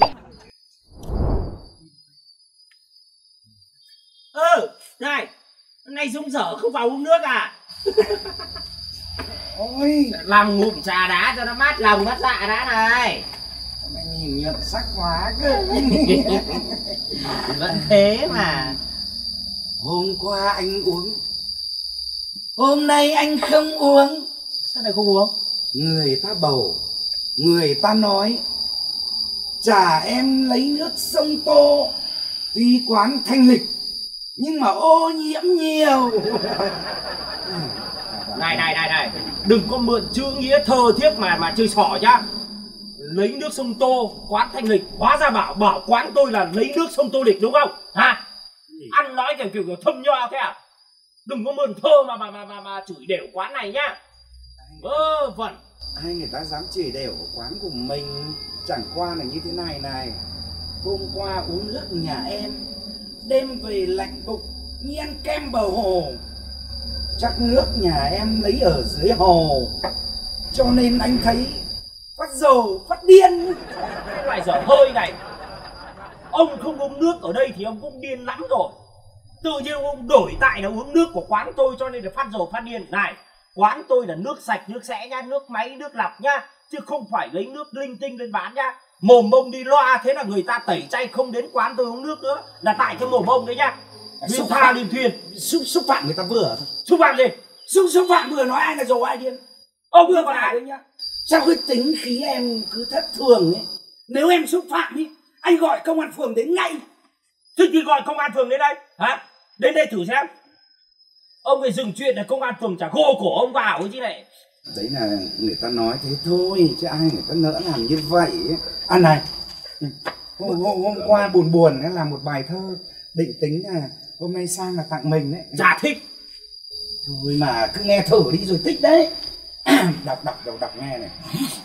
Speaker 1: Ừ, này, hôm nay Dũng dở không vào uống nước à?
Speaker 8: Ôi,
Speaker 1: làm ngụm trà đá cho nó mát lòng mát dạ đã này.
Speaker 8: mày nhìn nhợt sắc quá cơ.
Speaker 1: Vẫn thế mà.
Speaker 8: Hôm qua anh uống, hôm nay anh không uống.
Speaker 1: Sao lại không uống?
Speaker 8: Người ta bầu, người ta nói trả em lấy nước sông Tô, tuy quán thanh lịch
Speaker 5: nhưng mà ô nhiễm nhiều.
Speaker 1: Này này này này, đừng có mượn chữ nghĩa thơ thiếp mà mà chơi xỏ nhá. Lấy nước sông Tô, quán thanh lịch, hóa ra bảo bảo quán tôi là lấy nước sông Tô Lịch đúng không? Hả? Ăn nói kiểu kiểu, kiểu thâm nho thế à? Đừng có mượn thơ mà mà mà mà, mà chửi đều quán này nhá. Vớ vẩn.
Speaker 5: Ai người ta dám chửi đều của quán của mình. Chẳng qua là như thế này này. Hôm qua uống nước nhà em, đêm về lạnh bụng như ăn kem bờ hồ. Chắc nước nhà em lấy ở dưới hồ, cho nên anh thấy phát dầu phát điên.
Speaker 1: Cái loại dở hơi này. Ông không uống nước ở đây thì ông cũng điên lắm rồi. Tự nhiên ông đổi tại là uống nước của quán tôi cho nên là phát dầu phát điên. Này, quán tôi là nước sạch, nước sẽ nhá, nước máy, nước lọc nhá, chứ không phải lấy nước linh tinh lên bán nhá. Mồm ông đi loa thế là người ta tẩy chay không đến quán tôi uống nước nữa, là tại cái mồm ông đấy nhá. Liên tha liên thuyền.
Speaker 5: Xúc xúc phạm người ta vừa thôi.
Speaker 1: Xúc phạm gì?
Speaker 5: Xúc xúc phạm vừa nói ai là dầu ai điên.
Speaker 1: Ông vừa còn ai
Speaker 5: nhá. Sao cái tính khí em cứ thất thường ấy. Nếu em xúc phạm ấy, anh gọi công an phường đến ngay.
Speaker 1: Thế thì gọi công an phường đến đây hả? Đến đây thử xem. Ông phải dừng chuyện là công an phường chả gô cổ ông vào ấy chứ này.
Speaker 5: Đấy là người ta nói thế thôi, chứ ai người ta nỡ làm như vậy ấy. À này, hôm, hôm, hôm qua buồn buồn ấy, làm một bài thơ, định tính là hôm nay sang là tặng mình đấy.
Speaker 1: Chả thích.
Speaker 5: Thôi mà cứ nghe thử đi rồi thích đấy. Đọc đọc đọc đọc nghe này.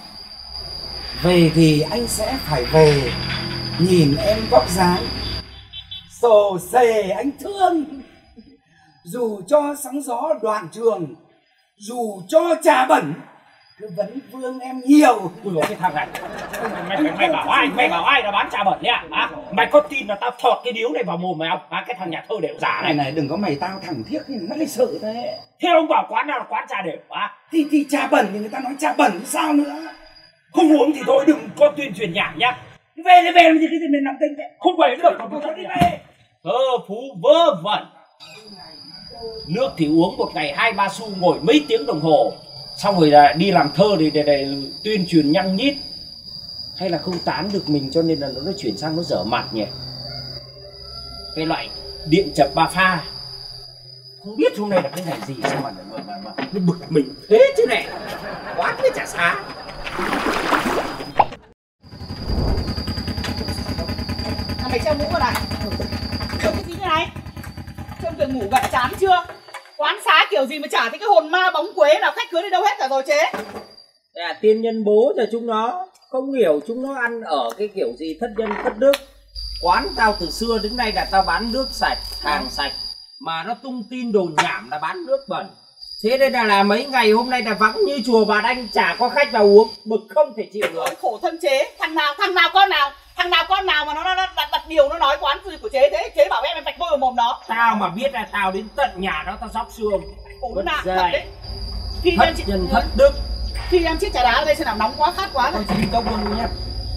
Speaker 5: Về thì anh sẽ phải về, nhìn em vóc dáng xồ xề anh thương. Dù cho sóng gió đoạn trường, dù cho trà bẩn, cứ vẫn vương em nhiều.
Speaker 1: Ui dồi, cái thằng này mày, mày, mày bảo ai mày bảo ai là bán trà bẩn đấy à? À mày có tin là tao thọt cái điếu này vào mồm mày không? À, cái thằng nhà thơ đều giả này.
Speaker 5: Này này, đừng có mày tao thẳng thiết thì nó lịch sự thế.
Speaker 1: Thế ông bảo quán nào là quán trà đều à?
Speaker 5: Thì, thì trà bẩn thì người ta nói trà bẩn sao nữa.
Speaker 1: Không uống thì thôi, đừng có tuyên truyền nhảm nhá.
Speaker 5: Về thì về làm gì cái gì mình nằm tinh thế.
Speaker 1: Không về được, không cho đi về. Thơ phú vớ vẩn. Nước thì uống một ngày hai ba xu, ngồi mấy tiếng đồng hồ, xong rồi là đi làm thơ thì để, để tuyên truyền nhăng nhít. Hay là không tán được mình cho nên là nó, nó chuyển sang nó dở mặt nhỉ. Cái loại điện chập ba pha, không biết hôm nay là cái ngày gì sao mà, mà, mà, mà nó bực mình thế chứ này. Quán cái chả xá.
Speaker 2: À, mày treo mũ vào này. Trông cái gì thế này? Trông việc ngủ gật chán chưa? Quán xá kiểu gì mà chả thấy cái hồn ma bóng quế nào, khách cưới đi đâu hết cả rồi chế.
Speaker 1: Đây là tiên nhân bố cho chúng nó. Không hiểu chúng nó ăn ở cái kiểu gì thất nhân thất đức. Quán tao từ xưa đến nay là tao bán nước sạch, hàng sạch, mà nó tung tin đồn nhảm là bán nước bẩn. Thế đây là, là mấy ngày hôm nay là vắng như chùa Bà Đanh, chả có khách vào uống, bực không thể chịu được.
Speaker 2: Ôi, khổ thân chế, thằng nào thằng nào con nào thằng nào con nào mà nó, nó, nó đặt, đặt điều nó nói quán gì của chế thế. Chế bảo em em vạch môi vào mồm nó.
Speaker 1: Tao mà biết là tao đến tận nhà nó tao xóc xương.
Speaker 2: Ủa nào thật đấy. Khi
Speaker 1: Thất
Speaker 2: em chị,
Speaker 1: nhân thất đức.
Speaker 2: Khi em chiếc trà đá ở đây xem nào, nóng quá khát quá rồi.
Speaker 1: Thôi xin công luôn nhé.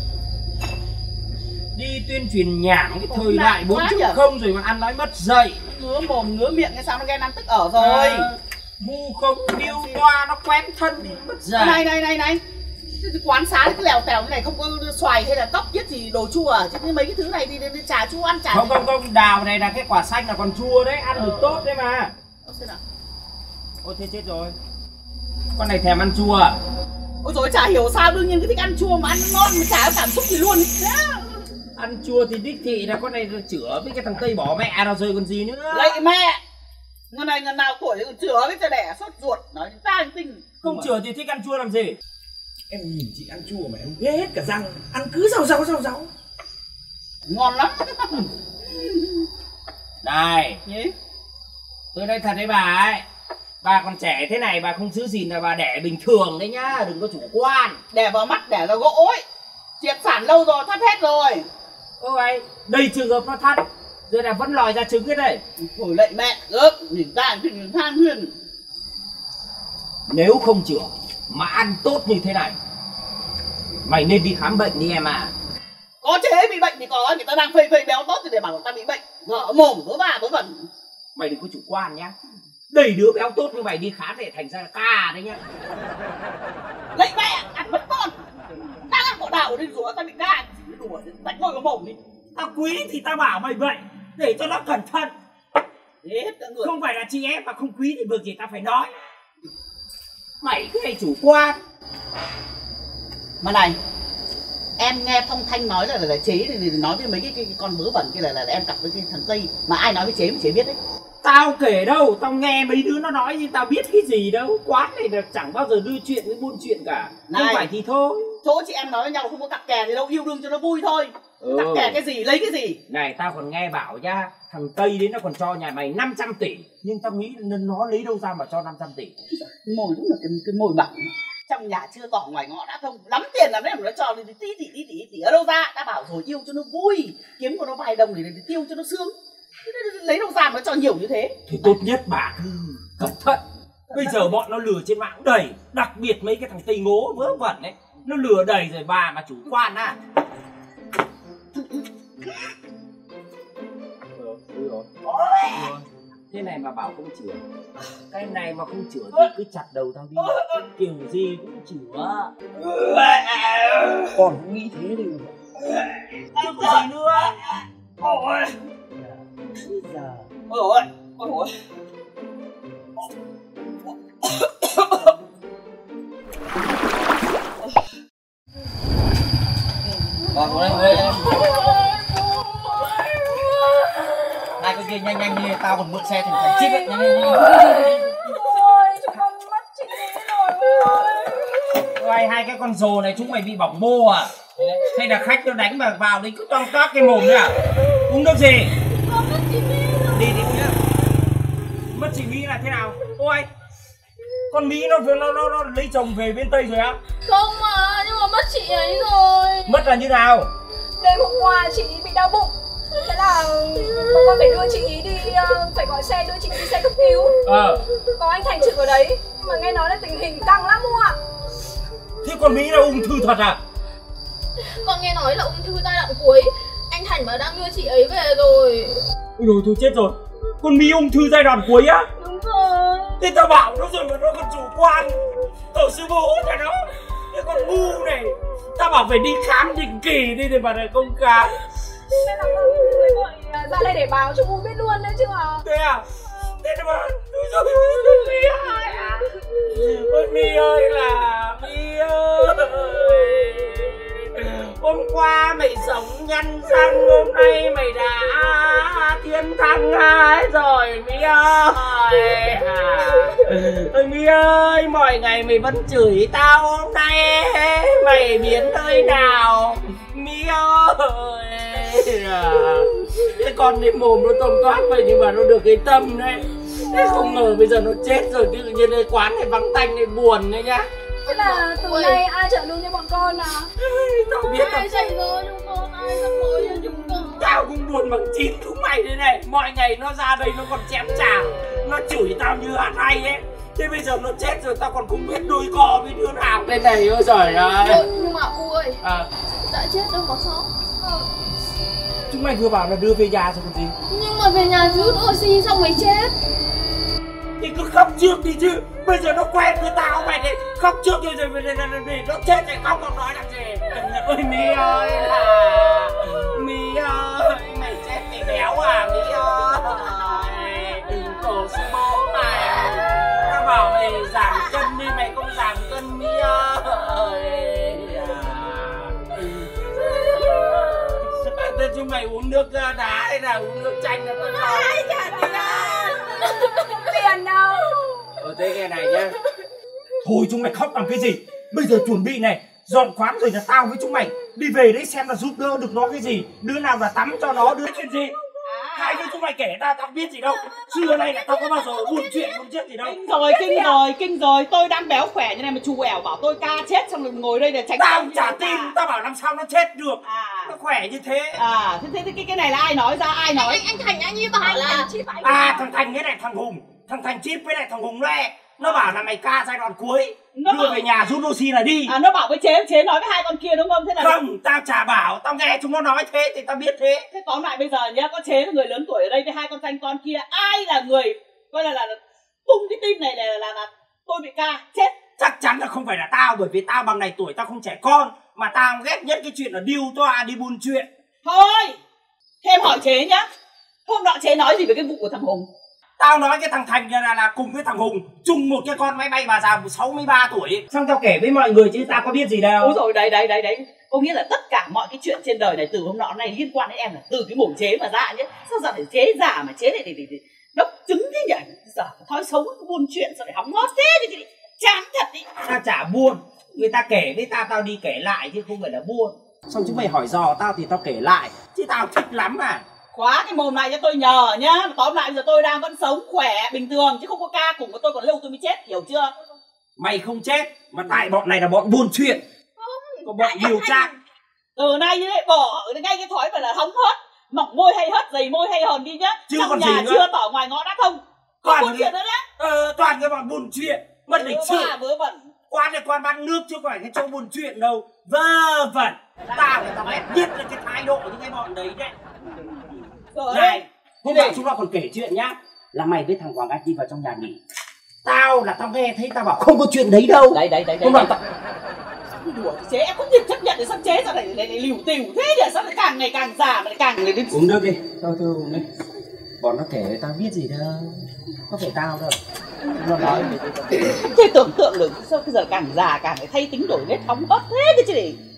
Speaker 1: Đi tuyên truyền nhảm cái thời đại bốn chấm không rồi mà ăn nói mất dạy.
Speaker 2: Ngứa mồm ngứa miệng cái sao nó ghen ăn tức ở rồi.
Speaker 1: À, vu không điêu toa nó quen thân đi mất dạy.
Speaker 2: Này này này này, quán xá cái lèo tèo như này không có xoài hay là cóc biết gì đồ chua à? Chứ mấy cái thứ này thì trà chua ăn chả.
Speaker 1: Không không không, đào này là cái quả xanh là còn chua đấy, ăn được tốt đấy mà. Ôi thế chết rồi. Con này thèm ăn chua à?
Speaker 2: Ôi dồi chả hiểu sao, đương nhiên cái thích ăn chua mà ăn ngon mà chả có cảm xúc gì luôn.
Speaker 1: Ăn chua thì đích thị là con này chữa với cái thằng Tây bỏ mẹ nào rồi còn gì nữa.
Speaker 2: Lạy mẹ, ngân này ngân nào tuổi còn chữa với cha đẻ sốt ruột nói ta tinh.
Speaker 1: Không chữa thì thích ăn chua làm gì?
Speaker 5: Em nhìn chị ăn chua mà em ghê hết cả răng. Ăn cứ rau rau rau rau.
Speaker 2: Ngon lắm.
Speaker 1: Này
Speaker 2: nhỉ?
Speaker 1: Tôi đây thật đấy bà ấy. Bà còn trẻ thế này bà không giữ gìn là bà đẻ bình thường đấy nhá, đừng có chủ quan.
Speaker 2: Đẻ vào mắt đẻ vào gỗ ấy. Triệt sản lâu rồi, thắt hết rồi.
Speaker 1: Ôi, đây trường hợp nó thắt, rồi là vẫn lòi ra trứng cái đây.
Speaker 2: Ôi lạy mẹ, ớp, nhìn ta nhìn than huyền.
Speaker 1: Nếu không chữa mà ăn tốt như thế này, mày nên đi khám bệnh đi em à.
Speaker 2: Có chế bị bệnh thì có, người ta đang phê phê béo tốt thì để bảo người ta bị bệnh. Vợ mồm vớ va vớ vẩn.
Speaker 1: Mày đừng có chủ quan nhá. Đầy đứa béo tốt như mày đi khám để thành ra là ca đấy nhá.
Speaker 2: Lạy mẹ, ăn mất con. Đang ăn bộ đào đi rủa ta bị ca. Đùa vạch môi vào mồm đi.
Speaker 1: Tao quý thì tao bảo mày vậy để cho nó cẩn thận.
Speaker 2: Hết cả người.
Speaker 1: Không phải là chị em mà không quý thì việc gì ta phải nói. Mày cứ này chủ quan.
Speaker 2: Mà này, em nghe Phong Thanh nói là, là, là chế thì nói với mấy cái, cái, cái con vớ vẩn kia là, là, là em cặp với cái thằng Tây. Mà ai nói với chế mà chế biết đấy.
Speaker 1: Tao kể đâu, tao nghe mấy đứa nó nói nhưng tao biết cái gì đâu. Quán này là chẳng bao giờ đưa chuyện với buôn chuyện cả. Này, không phải thì thôi.
Speaker 2: Chỗ chị em nói với nhau không có cặp kè gì đâu, yêu đương cho nó vui thôi. Ừ. Cặp kè cái gì, lấy cái gì.
Speaker 1: Này, tao còn nghe bảo nha, thằng Tây đến nó còn cho nhà mày năm trăm tỷ. Nhưng tao nghĩ nó lấy đâu ra mà cho năm trăm tỷ.
Speaker 2: Mồi đúng là cái, cái mồi bẩn. Trong nhà chưa tỏ ngoài ngõ đã thông lắm tiền làm đấy mà nó cho thì tí tỷ tí tỷ tỷ ở đâu ra. Ta bảo rồi yêu cho nó vui, kiếm của nó vài đồng để, để tiêu cho nó sướng. Lấy đâu ra mà nó cho nhiều như thế.
Speaker 1: Thì tốt nhất bà cứ cẩn thận. Bây giờ bọn nó lừa trên mạng đầy. Đặc biệt mấy cái thằng Tây ngố vớ vẩn ấy, nó lừa đầy rồi bà mà chủ quan à. Ừ, rồi. Thế này mà bảo không chữa. Cái này mà không chữa thì cứ chặt đầu tao đi. Kiểu gì cũng chữa.
Speaker 2: Còn không nghĩ thế đi.
Speaker 1: Chứ có gì nữa.
Speaker 2: Ôi
Speaker 1: giờ.
Speaker 2: Ôi ôi ôi ôi. Còn ngồi đây, ngồi đây. Hai con kia nhanh nhanh đi, tao còn mượn xe thành thành chip ấy, nhanh nhanh nhanh.
Speaker 7: Ôi, chúng con mất chị rồi.
Speaker 1: Ôi, hai cái con rồ này chúng mày bị bỏng bô à? Hay là khách nó đánh mà vào đấy cứ toang toác cái mồm đấy à? Uống nước gì?
Speaker 7: Con mất chị Mỹ rồi.
Speaker 1: Đi đi nhá. Mất chị Mỹ là thế nào? Ôi, con Mỹ nó nó nó, nó lấy chồng về bên Tây rồi á?
Speaker 7: Không mà, nhưng mà mất chị ấy rồi.
Speaker 1: Mất là như nào?
Speaker 7: Đêm hôm qua chị bị đau bụng. Thế là con phải đưa chị ý đi, phải gọi xe đưa chị đi xe cấp cứu.
Speaker 1: Ờ.
Speaker 7: Có anh Thành trực ở đấy, mà nghe nói là tình hình căng lắm không ạ?
Speaker 1: Thế con Mỹ là ung thư thật à?
Speaker 7: Con nghe nói là ung thư giai đoạn cuối. Anh Thành bảo đang đưa chị ấy về rồi.
Speaker 1: Ôi dồi, thôi chết rồi. Con Mỹ ung thư giai đoạn cuối á?
Speaker 7: Đúng rồi.
Speaker 1: Thế tao bảo nó rồi mà nó còn chủ quan. Tổ sư bố nhà nó. Cái con ngu này. Tao bảo phải đi khám định kỳ đi để mà lại không khám.
Speaker 7: Nên là người gọi ra đây để báo cho U biết luôn đấy chứ à.
Speaker 1: Thế à? Thế mà ôi dồi, Mỹ ơi à. Ôi Mỹ ơi là Mỹ ơi. Hôm qua mày sống nhân dân, hôm nay mày đã thiên thăng hai rồi Mỹ ơi à. Ôi Mỹ ơi, mọi ngày mày vẫn chửi tao, hôm nay mày biến nơi nào Mỹ ơi à. Cái con cái mồm nó tông toát vậy nhưng mà nó được cái tâm đấy. Thế không ngờ bây giờ nó chết rồi, tự nhiên cái quán này vắng tanh này buồn đấy nhá.
Speaker 7: Thế là từ nay ai trợ lương cho bọn con à?
Speaker 1: Tao biết
Speaker 7: ai dạy dỗ chúng con, ai dạy dỗ cho chúng con.
Speaker 1: Tao cũng buồn bằng chín chúng mày thế này. Mọi ngày nó ra đây nó còn chém chàng, nó chửi tao như hát hay ấy. Thế bây giờ nó chết rồi tao còn không biết đôi co với đứa nào đây này. Ôi giời ơi.
Speaker 7: Nhưng mà U ơi,
Speaker 1: à.
Speaker 7: đã chết đâu có sống. ờ.
Speaker 1: Chúng mày vừa bảo là đưa về nhà rồi còn gì.
Speaker 7: Nhưng mà về nhà rút oxy xong mới chết.
Speaker 1: Thì cứ khóc trước đi chứ. Bây giờ nó quen với tao mày này. Khóc trước đi rồi về nó chết thì khóc không nói làm gì. Ôi Mỹ ơi là Mỹ ơi, mày chết thì béo à Mỹ ơi. Đừng tổ sư bố mày. Tao bảo mày giảm cân đi mày không giảm cân Mỹ ơi. Thế chúng mày uống nước đá hay là uống nước chanh là tôi cho.
Speaker 7: Ai trả tiền tiền đâu.
Speaker 1: Ờ thế nghe này nhá. Thôi chúng mày khóc làm cái gì. Bây giờ chuẩn bị này, dọn quán rồi là tao với chúng mày đi về đấy xem là giúp đỡ được nó cái gì. Đứa nào là tắm cho nó, đứa chuyện gì. Hai đứa chúng mày kể ta tao biết gì đâu. Xưa nay là tao có bao giờ buồn chuyện buồn chết gì đâu.
Speaker 2: Kinh rồi, kinh rồi, kinh rồi. Tôi đang béo khỏe như này mà chú ẻo bảo tôi ca chết xong rồi ngồi đây để tránh.
Speaker 1: Tao chả tin, tao bảo làm sao nó chết được.
Speaker 2: À.
Speaker 1: Nó khỏe như thế.
Speaker 2: À, thế thế, thế cái, cái này là ai nói ra, ai nói?
Speaker 7: Anh, anh Thành anh như bảo là
Speaker 1: à thằng Thành với lại thằng Hùng, thằng Thành Chip với lại thằng Hùng Loe. Nó bảo là mày ca giai đoạn cuối, nó đưa bảo... về nhà rút oxy là đi.
Speaker 2: À nó bảo với chế, chế nói với hai con kia đúng không? Thế là
Speaker 1: không, tao chả bảo, tao nghe chúng nó nói thế thì tao biết thế.
Speaker 2: Thế tóm lại bây giờ nhá, có chế là người lớn tuổi ở đây với hai con danh con kia, ai là người coi là là tung cái tin này là là, là, là tôi bị ca chết?
Speaker 1: Chắc chắn là không phải là tao, bởi vì tao bằng này tuổi tao không trẻ con, mà tao ghét nhất cái chuyện là điêu toa đi buôn chuyện.
Speaker 2: Thôi, thêm hỏi chế nhá, hôm nọ chế nói gì về cái vụ của thằng Hùng?
Speaker 1: Tao nói cái thằng Thành là, là cùng với thằng Hùng chung một cái con máy bay bà già sáu mươi ba tuổi. Xong tao kể với mọi người chứ tao có biết gì đâu.
Speaker 2: Ôi rồi đấy đấy đấy đấy. Có nghĩa là tất cả mọi cái chuyện trên đời này từ hôm nọ đến nay liên quan đến em là từ cái mồm chế mà ra nhé. Sao giờ phải chế giả mà chế này để, để, để đốc trứng thế nhỉ? Giờ thói xấu buôn chuyện sao lại hóng hớt thế thì, thì chán thật đi.
Speaker 1: Tao chả buôn. Người ta kể với tao tao đi kể lại chứ không phải là buôn. Xong chúng mày hỏi dò tao thì tao kể lại. Chứ tao thích lắm à.
Speaker 2: Khóa cái mồm này cho tôi nhờ nhá. Tóm lại bây giờ tôi đang vẫn sống khỏe bình thường chứ không có ca cùng với tôi còn lâu tôi mới chết, hiểu chưa?
Speaker 1: Mày không chết mà tại bọn này là bọn buôn chuyện.
Speaker 2: Không,
Speaker 1: có bọn điều tra.
Speaker 2: Từ nay như thế bỏ ngay cái thói phải là hóng hớt, mỏng môi hay hớt, dày môi hay hòn đi nhá.
Speaker 1: Chứ
Speaker 2: trong
Speaker 1: còn
Speaker 2: nhà
Speaker 1: gì nữa.
Speaker 2: chưa tỏ ngoài ngõ đã không. Toàn buôn chuyện nữa đấy.
Speaker 1: Ờ, toàn cái bọn buôn chuyện, bất lịch sự.
Speaker 2: Vớ vẩn.
Speaker 1: Quán này quán bán nước chứ không phải cái chỗ buôn chuyện đâu. Vơ vẩn. Tao phải tao ghét nhất là cái thái độ những cái bọn đấy đấy.
Speaker 2: Rồi.
Speaker 1: Này, hôm nay chúng ta còn kể chuyện nhá. Là mày với thằng Hoàng Anh đi vào trong nhà nghỉ. Tao là tao nghe thấy tao bảo không có chuyện đấy đâu.
Speaker 2: Đấy đấy đấy.
Speaker 1: Không
Speaker 2: đấy.
Speaker 1: bảo
Speaker 2: Đùa thì chế em không thể chấp nhận để sắp chế sao lại lại, lại liều tiều thế nhỉ? Sao lại càng ngày càng già mà lại càng ngày đến
Speaker 1: uống nước đi. Thôi thôi uống đi. Bọn nó kể tao biết gì đâu. Có phải tao đâu. Nó nói về
Speaker 2: không thể tưởng tượng được sao bây giờ càng già càng phải thay tính đổi nét hóng hớt thế cái chứ gì.